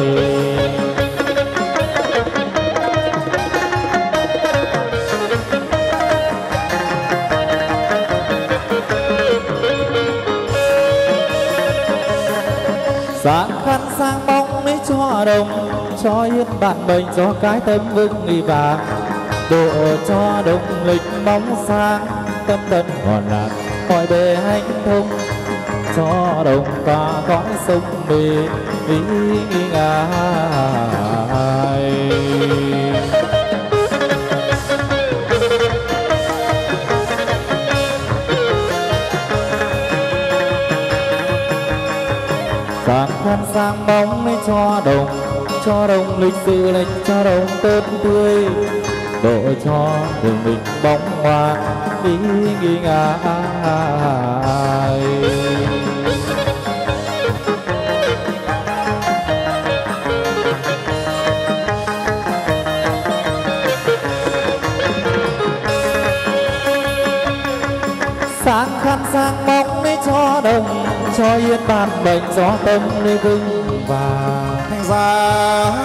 Sang khăn sang bóng mới cho đồng, cho yên bạn bệnh cho cái tấm vương nghi vàng, đổ cho đồng lịch bóng sang, tâm tần còn lạc mọi bề hành thông, cho đồng qua cõi sông bì ngài. Sang khăn sang bóng mới cho đồng lịch sự lệnh cho đồng tốt tươi, đổ cho đường lịch bóng ngoan nghi ngài. Sang khăn sang bóng mới cho đồng, cho yên bàn bệnh gió tâm nơi vững vàng. Thành ra